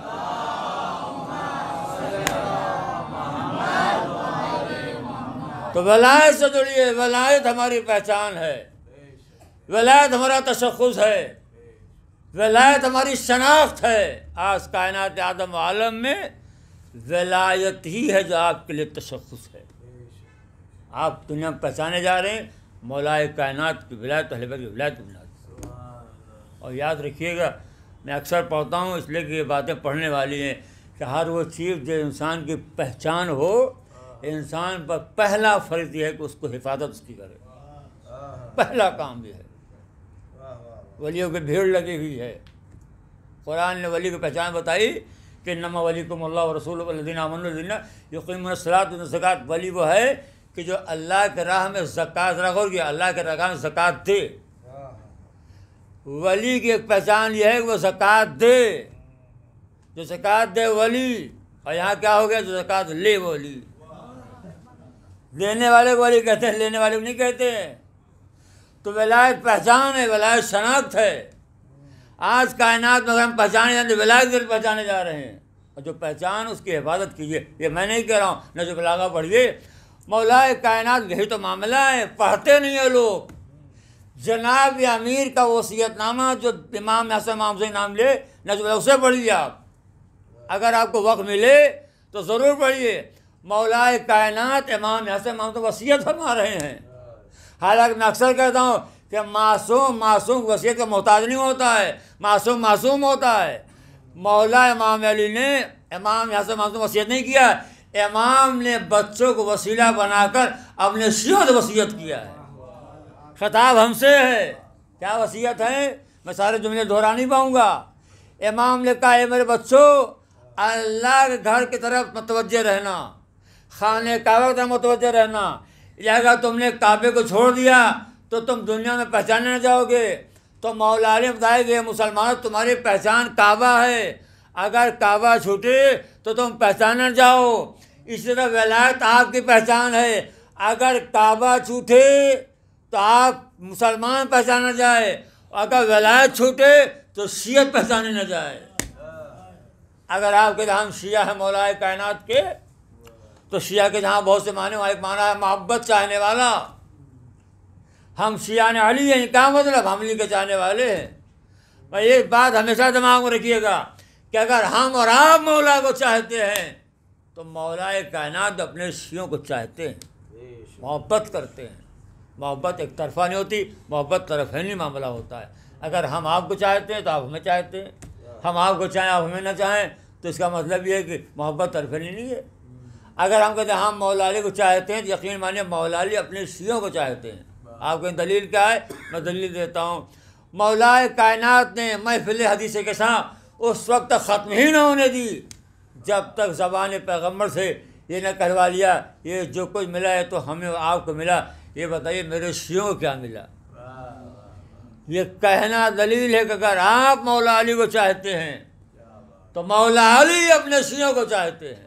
तो वलायत से जुड़िए, वलायत हमारी पहचान है, वलायत हमारा तशख़्ख़ुस है, वलायत हमारी शनाख्त है। आज कायनात आदम आलम में वलायत ही है जो आपके लिए तशख़्ख़ुस है। आप दुनिया में पहचाने जा रहे हैं मौलाए कायनात की विलायत, अहले बैत की विलायत की विलायत। और याद रखिएगा, मैं अक्सर पढ़ता हूँ इसलिए कि ये बातें पढ़ने वाली हैं कि हर वो चीज़ जो इंसान की पहचान हो, इंसान पर पहला फ़र्ज़ यह है कि उसको हिफाजत उसकी करे। पहला काम यह है। वलियों की भीड़ लगी हुई है। कुरान ने वली की पहचान बताई कि नमा वलीकुमुल्लाह व रसूलुहु वल्लज़ीना आमनु युक़ीमूनस सलात व ज़कात। वली वो है कि जो अल्लाह के राह में ज़कात रखोगे, अल्लाह के राह में ज़कात दे। वली की एक पहचान यह है कि वो ज़कात दे, जो ज़कात दे वली। और यहाँ क्या हो गया, जो ज़कात ले वली। देने वाले को वली कहते हैं, लेने वाले को नहीं कहते। तो विलायत पहचान है, विलायत शनाख्त है। आज कायनात में अगर हम पहचाने जाते विलायत से पहचाने जा रहे हैं। और जो पहचान उसकी हिफाजत कीजिए, ये मैं नहीं कह रहा हूँ, न जो बलागा पढ़िए। मौलाए कायनात यही तो मामला है, पढ़ते नहीं है लोग। जनाब अमीर का वसीयतनामा जो इमाम हसन मामूज़ नाम ले, न जो उसे पढ़िए आप। अगर आपको वक्त मिले तो ज़रूर पढ़िए। मौलाए कायनात इमाम हसन मामूज़ वसीयत फरमा रहे हैं। हालांकि मैं अक्सर कहता हूँ कि मासूम वसीयत का मोहताज नहीं होता है, मासूम होता है। मौला इमाम अली ने इमाम हसन मामूज़ वसीयत नहीं किया, इमाम ने बच्चों को वसीला बनाकर अपने शियों से वसीयत किया है। खिताब हमसे है। क्या वसीयत है, मैं सारे जुमले दोहरा नहीं पाऊँगा। इमाम ने कहा, है मेरे बच्चों, अल्लाह के घर की तरफ मुतवज्जे रहना, खाने काबा की तरफ मुतवज्जे रहना। अगर तुमने काबे को छोड़ दिया तो तुम दुनिया में पहचाने न जाओगे। तो मौला अली बताएंगे, मुसलमान तुम्हारी पहचान काबा है, अगर काबा छूटे तो तुम पहचाने न जाओ। इसी तरह विलायत आपकी पहचान है, अगर काबा छूटे तो आप मुसलमान पहचाना जाए, अगर विलायत छूटे तो शियत पहचाने न जाए। अगर आपके हम शिया है मौलाए कायनात के, तो शिया के जहाँ बहुत से माने, वहाँ एक माना है मोहब्बत चाहने वाला। हम शिया ने अली हैं, क्या मतलब, हम अली के चाहने वाले हैं। भाई एक बात हमेशा दिमाग में रखिएगा कि अगर हम और आप मौला को चाहते हैं तो मौलाए कायनात अपने शियों को चाहते हैं, मोहब्बत करते हैं। मोहब्बत एक तरफा नहीं होती, मोहब्बत तरफैनी मामला होता है। अगर हम आपको चाहते हैं तो आप हमें चाहते हैं, हम आपको चाहें आप हमें ना चाहें, तो इसका मतलब ये है कि मोहब्बत तरफैनी नहीं है। अगर हम कहते हैं हम मौला अली को चाहते हैं, तो यकीन मानिए मौला अली अपने शियों को चाहते हैं। आपको दलील क्या है, मैं दलील देता हूँ। मौलाए कायनात ने महफिल हदीस के साथ उस वक्त तक ख़त्म ही न होने दी जब तक ज़बान पैगम्बर से ये न कहवा लिया, ये जो कुछ मिला है तो हमें आपको मिला, ये बताइए मेरे शियों को क्या मिला। ये कहना दलील है कि अगर आप मौला अली को चाहते हैं तो मौला अली अपने शियों को चाहते हैं।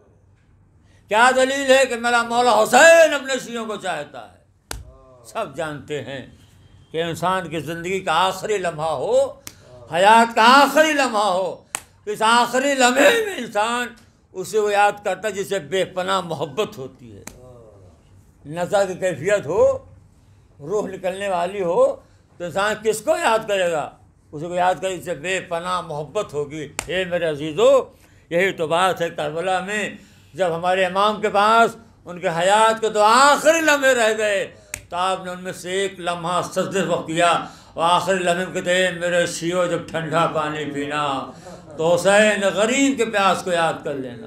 क्या दलील है कि मेरा मौला हुसैन अपने शियों को चाहता है। सब जानते हैं कि इंसान की ज़िंदगी का आखिरी लम्हा हो, हयात का आखिरी लम्हा हो, इस आखिरी लम्हे में इंसान उसे वो याद करता है जिसे बेपनाह मोहब्बत होती है। नज़र की कैफियत हो, रूह निकलने वाली हो, तो इंसान किसको याद करेगा, उसी को याद करे जिससे बेपनाह मोहब्बत होगी। हे मेरे अजीज़ों, यही तो बात है करबला में जब हमारे इमाम के पास उनके हयात के तो आखिरी लम्हे रह गए, तो आपने उनमें से एक लम्हा सजदे वक्त किया और आखिरी लम्हे में कहते हैं मेरे शियो जब ठंडा पानी पीना तो हुसैन गरीब के प्यास को याद कर लेना।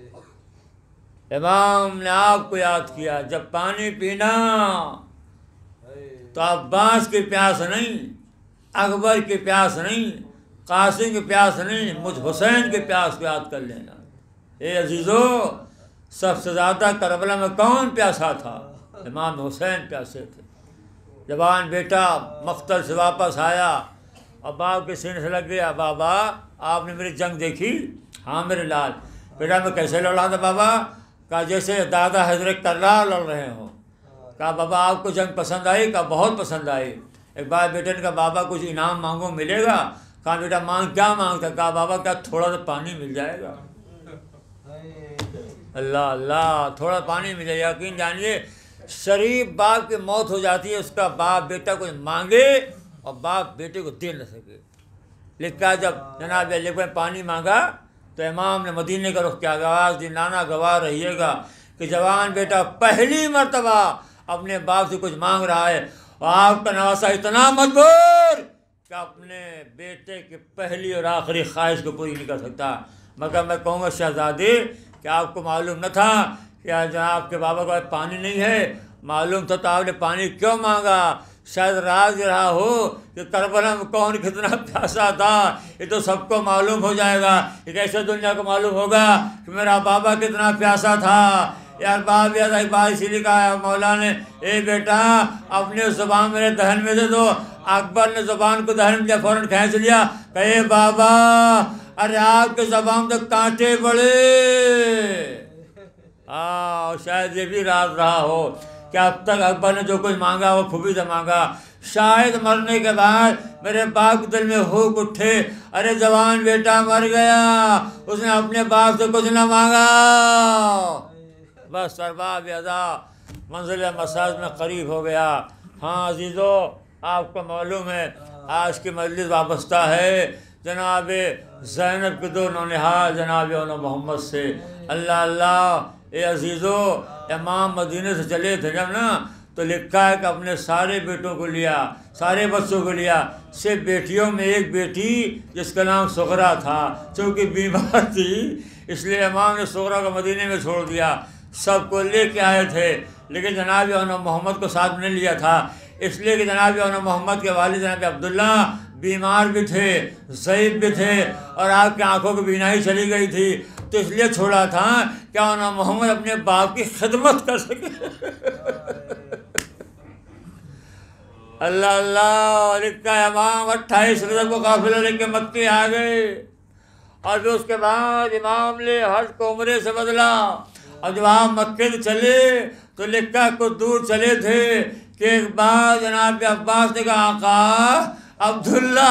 इमाम ने आपको याद किया, जब पानी पीना तो अब्बास की प्यास नहीं, अकबर की प्यास नहीं, कासिम की प्यास नहीं, मुझ हुसैन के प्यास को याद कर लेना। ए अजीज़ों, सबसे ज़्यादा करबला में कौन प्यासा था? इमाम हुसैन प्यासे थे। जवान बेटा मख्तल से वापस आया और बाप के सीने से लग गया, बाबा आपने मेरी जंग देखी? हाँ मेरे लाल। बेटा मैं कैसे लड़ा था बाबा? कहा जैसे दादा हजरत कररार लड़ रहे हो। कहा बाबा आपको जंग पसंद आई? कहा बहुत पसंद आई। एक बार बेटे ने कहा बाबा कुछ इनाम मांगो मिलेगा? कहा बेटा मांग क्या मांगता? कहा बाबा क्या थोड़ा सा पानी मिल जाएगा? अल्लाह अल्लाह, थोड़ा पानी मिल जाएगा। यकीन जानिए शरीफ बाप की मौत हो जाती है, उसका बाप बेटा को मांगे और बाप बेटे को दे न सके। लिखा जब जनाब अली ने पानी मांगा तो इमाम ने मदीने का रुख किया, आवाज़ दी नाना गवाह रहिएगा कि जवान बेटा पहली मर्तबा अपने बाप से कुछ मांग रहा है और आपका नवासा इतना मजबूर कि अपने बेटे की पहली और आखिरी ख्वाहिश को पूरी नहीं कर सकता। मगर मैं कहूँगा शहजादी कि आपको मालूम न था कि आज आपके बाबा को पानी नहीं है, मालूम था तो आपने पानी क्यों मांगा? शायद राज रहा हो कि करबला में कौन कितना प्यासा था, ये तो सबको मालूम हो जाएगा। ये कैसे दुनिया को मालूम होगा कि मेरा बाबा कितना प्यासा था? यार बाप याद इकबाल इसीलिए कहा मौला ने, ए बेटा अपने ज़ुबान मेरे दहन में दे दो। अकबर ने ज़ुबान को दहन में फ़ौरन खींच लिया। कहे बाबा अरे आपके ज़बान तक कांटे बड़े। शायद ये भी राज रहा हो कि अब तक अकबर ने जो कुछ मांगा वो फूफी से मांगा। शायद मरने के बाद मेरे बाप के दिल में हुक उठे, अरे जवान बेटा मर गया, उसने अपने बाप से कुछ ना मांगा। बस अरबाब अदा मंजिल मसाज में करीब हो गया। हाँ अजीज़ों, आपको मालूम है आज की मजलिस वाबस्ता है जनाब ज़ैनब के दो नौनिहाल जनाब मोहम्मद से। अल्लाह अल्लाह। ए अजीज़ों, इमाम मदीने से चले थे जब ना, तो लिखा है कि अपने सारे बेटों को लिया, सारे बच्चों को लिया, सिर्फ बेटियों में एक बेटी जिसका नाम सुगरा था, चूँकि बीमार थी इसलिए इमाम ने सुगरा को मदीने में छोड़ दिया। सबको लेके आए थे लेकिन जनाब मोहम्मद को साथ में लिया था, इसलिए कि जनाब मोहम्मद के वालिद जनाब अब्दुल्ला बीमार भी थे, ज़ईफ़ भी थे और आपकी आंखों की बीनाई चली गई थी, तो इसलिए छोड़ा था क्या मोहम्मद अपने बाप की खिदमत कर सके। अल्लाह अल्लाह। लिखा इमाम 28 रजब को काफिला लेके मक्के आ गए और फिर उसके बाद इमाम ने हज को उम्रे से बदला। और जब आप मक्के से चले तो लिखा कुछ दूर चले थे कि एक बार जनाब अब्बास ने कहा आका अब्दुल्ला।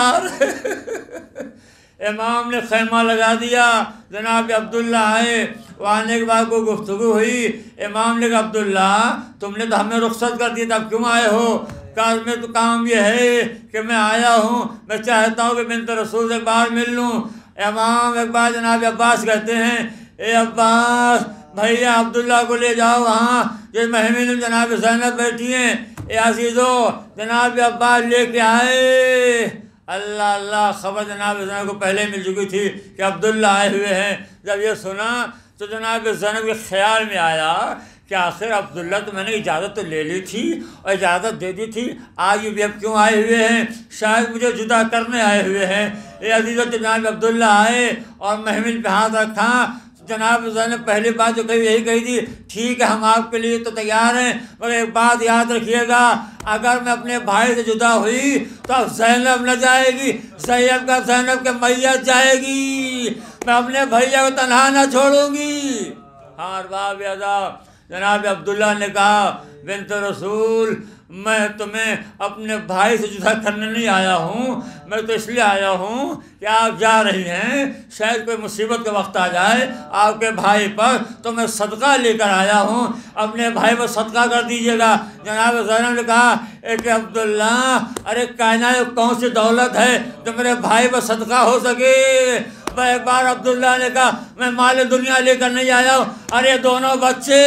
इमाम ने खैमा लगा दिया, जनाब अब्दुल्ला आए, वो आने के बाद कोई गुफ्तगू हुई। इमाम ने कहा अब्दुल्ला तुमने तो हमें रुख्सत कर दी, तब क्यों आए हो? काज में तो काम ये है कि मैं आया हूँ, मैं चाहता हूँ कि बिन्त रसूल से एक बार मिल लूँ। इमाम एक बार जनाब अब्बास कहते हैं, ए अब्बास भैया अब्दुल्ला को ले जाओ वहाँ जिस महमी में जनाब ज़ैनब बैठी हैं। ए अजीज़ो जनाब अब्बास लेके आए। अल्लाह अल्लाह। खबर जनाब ज़ैनब को पहले मिल चुकी थी कि अब्दुल्ला आए हुए हैं। जब ये सुना तो जनाब ज़ैनब के ख्याल में आया कि आखिर अब्दुल्ला तो मैंने इजाज़त तो ले ली थी और इजाज़त दे दी थी, आज भी अब क्यों आए हुए हैं? शायद मुझे जुदा करने आए हुए हैं। ये अजीज़त जनाब अब्दुल्ला आए और महमिल पे हाथ रखा। जनाब ने पहली बात जो कही यही कही थी, ठीक है हम आपके लिए तो तैयार हैं, मगर एक बात याद रखिएगा, अगर मैं अपने भाई से जुदा हुई तो अब ज़ैनब न जाएगी, ज़ैनब के मैयत जाएगी, मैं अपने भैया को तन्हा न छोड़ूंगी। हाँ अरबाब अदा जनाब अब्दुल्ला ने कहा बिन्त रसूल मैं तुम्हें अपने भाई से जुदा करने नहीं आया हूँ, मैं तो इसलिए आया हूँ कि आप जा रही हैं, शायद कोई मुसीबत का वक्त आ जाए आपके भाई पर, तो मैं सदका लेकर आया हूँ, अपने भाई पर सदका कर दीजिएगा। जनाब ज़ैनब ने कहा कि अब्दुल्ला अरे कायनात कौन सी दौलत है जो मेरे भाई पर सदका हो सके? एक बार अब्दुल्ला ने कहा मैं माल दुनिया लेकर नहीं आया हूँ, अरे दोनों बच्चे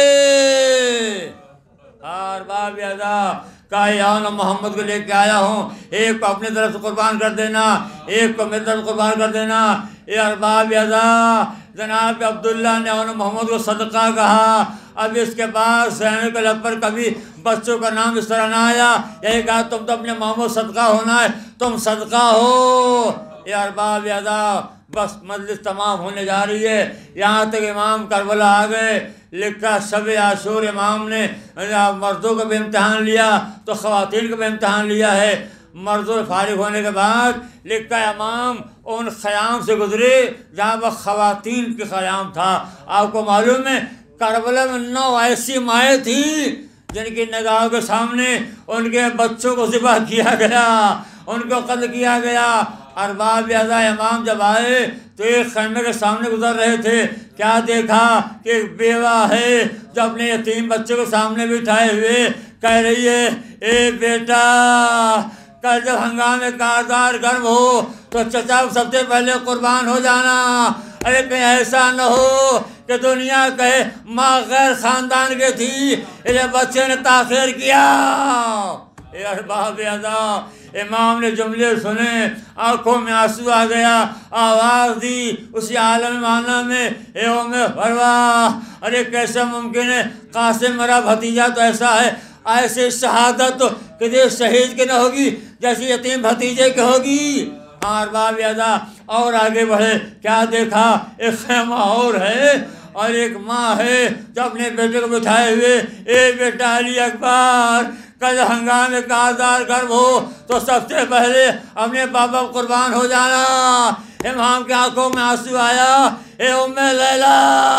और बाप यादा का मोहम्मद को लेके आया हूँ, एक को अपनी तरफ से कुर्बान कर देना, एक को मेरी तरफ कुर्बान कर देना। ये अरबाब यादा जनाब अब्दुल्ला ने मोहम्मद को सदका कहा। अब इसके बाद ज़ैनब के लब पर कभी बच्चों का नाम इस तरह ना आया, यही कहा तुम तो अपने मोहम्मद सदका होना है, तुम सदका हो। ये अरबाब यादा बस मजलिस तमाम होने जा रही है, यहाँ तक इमाम करबला आ गए। लिखा शब आशूर इमाम ने मर्दों का भी इम्तहान लिया तो ख़वातीन का भी इम्तहान लिया है। मर्दों फारिग होने के बाद लिखा इमाम उन ख़याम से गुजरे जहाँ वह ख़वातीन के ख़याम था। आपको मालूम है करबला में 9 ऐसी माएँ थी जिनकी निगाहों के सामने उनके बच्चों को ज़िबह किया गया, उनको कत्ल किया गया। अरबाब यादा इमाम जब आए तो एक खैमे के सामने गुजर रहे थे, क्या देखा कि एक बेवा है जो अपने यतीम बच्चे को सामने बिठाए हुए कह रही है, ए बेटा कल जब हंगामे कारदार गर्म हो तो चचा सबसे पहले कुर्बान हो जाना। अरे कहीं ऐसा न हो कि दुनिया कहे माँ गैर खानदान के थी, इसे बच्चे ने ताख़ीर किया। अरबाब यादा इमाम ने जुमले सुने, आंखों में आंसू आ गया, आवाज़ दी उसी आलम माना में, ए उम्मे फरवा अरे कैसे मुमकिन है, कासिम मेरा भतीजा तो ऐसा है, ऐसे शहादत तो किसी शहीद की न होगी जैसी यतीम भतीजे की होगी। अरबाब यादा और आगे बढ़े, क्या देखा एक खेमा और है और एक माँ है जो अपने बेटे को बिठाए हुए, ए बेटा अली अकबर, कल हंगामे का आज़ाद गर्भ हो तो सबसे पहले अपने बाबा को कुर्बान हो जाना। इमाम की आंखों में आंसू आया, ए उम्मे लैला।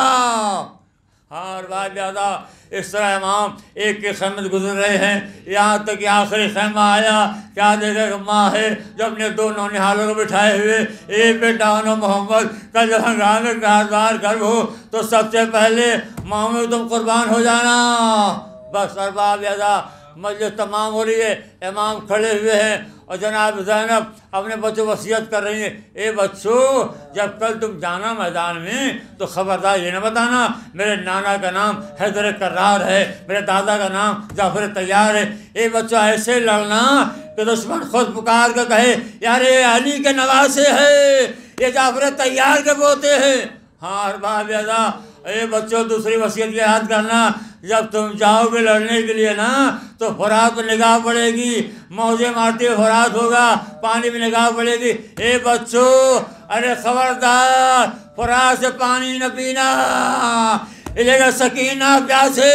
और बात ज़्यादा इस तरह इमाम एक के खैमे गुजर रहे हैं, यहाँ तक कि आखिरी खैमा आया। क्या देखेगा, माँ है जो अपने दो नौनिहालों को बिठाए हुए, ए बेटा मोहम्मद, कल जब हंगामे का आज़ाद गर्भ हो तो सबसे पहले माँ में तुम कुर्बान हो जाना। बस अरबाब ज़्यादा मजलिस तमाम हो रही है, इमाम खड़े हुए हैं और जनाब ज़ैनब अपने बच्चों को वसीयत कर रही है, ए बच्चों, जब कल तुम जाना मैदान में तो खबरदार ये न बताना मेरे नाना का नाम हैदर कर्रार है, मेरे दादा का नाम जाफर तैयार है। ए बच्चों, ऐसे लड़ना कि दुश्मन खुद पुकार कर कहे, यार ये अली के नवासे है, ये जाफर तैयार के पोते हैं। हाँ अरबाब ज़्यादा, ए बच्चों, दूसरी वसीयत याद करना, जब तुम जाओगे लड़ने के लिए ना तो फुरात पर निगाह पड़ेगी, मौजे मारते हुए फुरात होगा, पानी में निगाह पड़ेगी। ए बच्चों, अरे खबरदार फुरात से पानी न पीना, इलेगा सकीना प्यासे।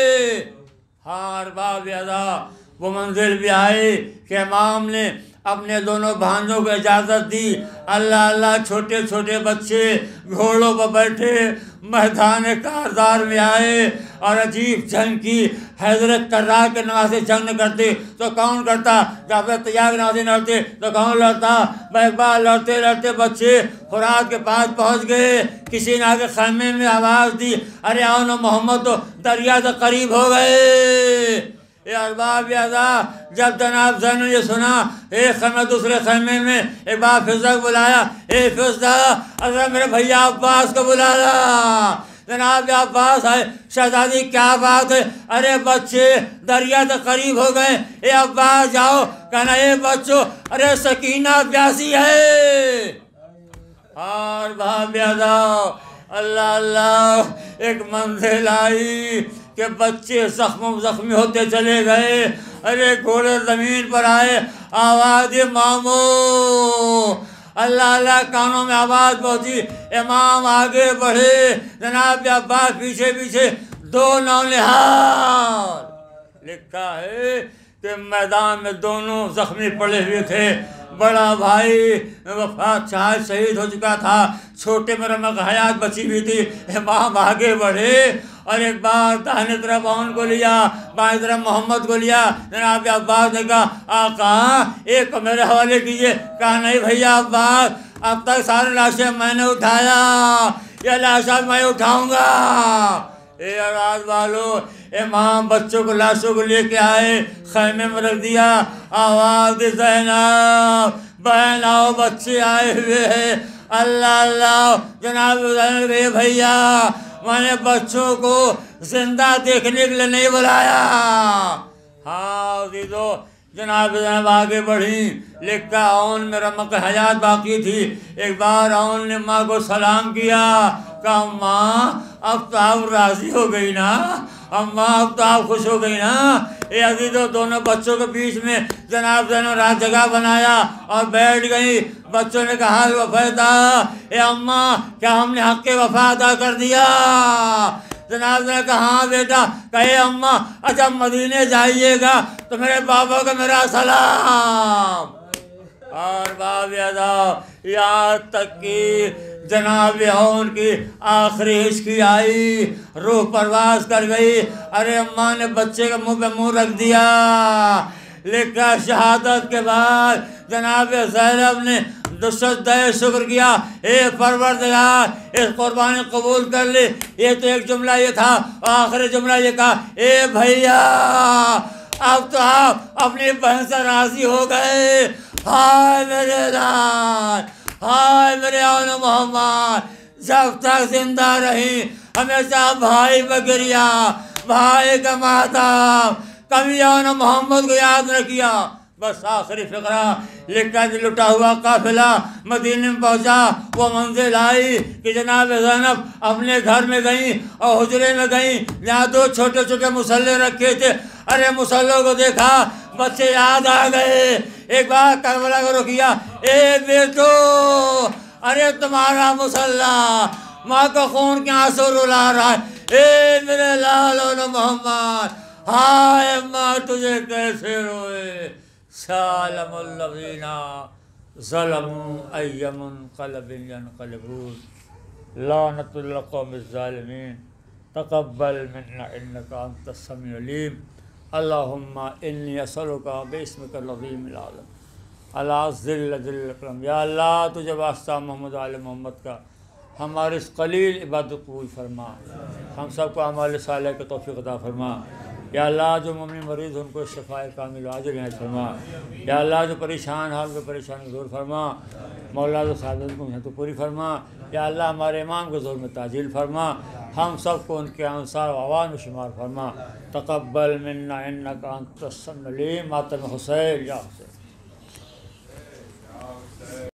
हाँ अरबाब ज़्यादा, वो मंजिल भी आई कि इमाम ने अपने दोनों भांजों को इजाज़त दी। अल्लाह अल्लाह, छोटे छोटे बच्चे घोड़ों पर बैठे मैदान कारदार में आए और अजीब जंग की। हैदर कर्रार के नवासे जंग न करते तो कौन करता, जाफर तैयार के नवासे लड़ते तो कौन लड़ता। बार लड़ते लड़ते बच्चे फुरात के पास पहुंच गए। किसी ने आगे खैमे में आवाज़ दी, अरे आओ ना मोहम्मद, तो दरिया से करीब हो गए। अरबाब ज़्यादा, जब जनाब ज़ैन ने सुना, एक खैमे दूसरे खैमे में एक बार फिजा को बुलाया, ए फिजा, अरे मेरे भैया अब्बास को बुला ला। जनाब अब्बास है, शहजादी क्या बात है, अरे बच्चे दरिया से करीब हो गए, ए अब्बास जाओ। कहना, ए बच्चों, अरे सकीना प्यासी है। और भाव ज़्यादा, अल्लाह अल्लाह, एक मंजिल आई कि बच्चे जख्मी होते चले गए। अरे घोड़े जमीन पर आए, आवाज़ मामो, अल्लाह अल्लाह, कानों में आवाज़ पहुंची। इमाम आगे बढ़े, जनाब अब्बास पीछे पीछे, दो नौनिहाल। लिखा है कि मैदान में दोनों जख्मी पड़े हुए थे। बड़ा भाई वफात शायद शहीद हो चुका था, छोटे में रमक हयात बची हुई थी। इमाम आगे बढ़े और एक बार दाहिने तरफ ओन को लिया, बाएं तरफ मोहम्मद को लिया। जनाब अब्बास ने कहा, आका एक को मेरे हवाले कीजिए। कहा, नहीं भैया अब्बास, अब तक सारे लाशें मैंने उठाया, ये लाशा मैं उठाऊंगा। ए आवाज वालों, इमाम बच्चों को लाशों को लेके आए, खैमे में रख दिया। आवाज दी, ज़ैनब बहन आओ, बच्चे आए हुए हैं। अल्लाह अल्लाह, जनाब भैया, मैंने बच्चों को जिंदा देखने के लिए नहीं बुलाया। हाँ दीदो, जनाब आगे बढ़ी। लिखा, औन में रमक हयात बाकी थी। एक बार औन ने माँ को सलाम किया, कहा, माँ अब तो आप राज़ी हो गई ना, अम्मा अब तो आप खुश हो गई ना। ये अजीजों, दोनों बच्चों के बीच में जनाब ज़ैनब रात जगह बनाया और बैठ गई। बच्चों ने कहा, हाल वफ़ा, ए अम्मा, क्या हमने हक़ के वफ़ा अदा कर दिया। जनाब ने कहा, हाँ बेटा। कहे, अम्मा अच्छा मदीने जाइएगा तो मेरे बाबा को मेरा सलाम। और बाब यादा, यहाँ तक कि जनाब औन की आखिरी हिचकी आई, रूह परवास कर गई। अरे अम्मा ने बच्चे के मुंह पे मुंह रख दिया। लिखा, शहादत के बाद जनाब ज़ैनब ने दुश्मन शुक्र किया, ए परवरदिगार, इस कुर्बानी कबूल कर ले। ये तो एक जुमला ये था, आखिरी जुमला ये कहा, ए भैया अब तो आप अपनी बहन से राजी हो गए। हाय मेरे लाल, हाय मेरे आन मोहम्मद, जब तक जिंदा रही हमेशा भाई बकरिया, भाई का माता, कभी आन मोहम्मद को याद न किया। बस आखिरी फिक्रा लिखा, लुटा हुआ काफिला मदीने में पहुंचा। वो मंजिल आई कि जनाब ज़ैनब अपने घर में गई और हुजरे में गई, जहाँ दो छोटे छोटे मुसल्ले रखे थे। अरे मुसल्लों को देखा, बच्चे याद आ गए। एक बार करबला को रोकिया, ए बेटो, अरे तुम्हारा मुसल्ला माँ का खून के आंसू रुला रहा है। ए मेरे लालो मोहम्मद, हाय माँ तुझे कैसे रोए। सालमुल्लज़ीना ज़लमू अय्यमुन क़लबिन यनक़लिबून लानतुल क़ौमिज़्ज़ालिमीन तक़ब्बल मिन्ना इन्नका अंतस समीउल अलीम। अल्लाहुम्मा इन्नी असअलुका बिस्मिकल अज़ीमिल आज़म अला ज़िल ज़िल अकरम। या अल्लाह तुझे वास्ता मोहम्मद आले मोहम्मद का हमारे इस कलील इबादत कबूल फरमा, हम सबको अमाल साले के तौफीक अता फरमा। या अल्लाह जो मम्मी मरीज़ उनको शफ़ाए कामिल आजिल इनायत फरमा। या अल्लाह जो परेशान हाल में परेशानी दूर फरमा। मौला जो सादत को है तो पूरी फरमा। या अल्लाह हमारे इमाम के ज़ोर में ताजील फरमा, हम सबको उनके अंसार आवाज़ में शुमार फरमा। तक़ब्बल मिन्ना इन्नका अंतस समीउल अलीम। मातम हुसैन या हुसैन।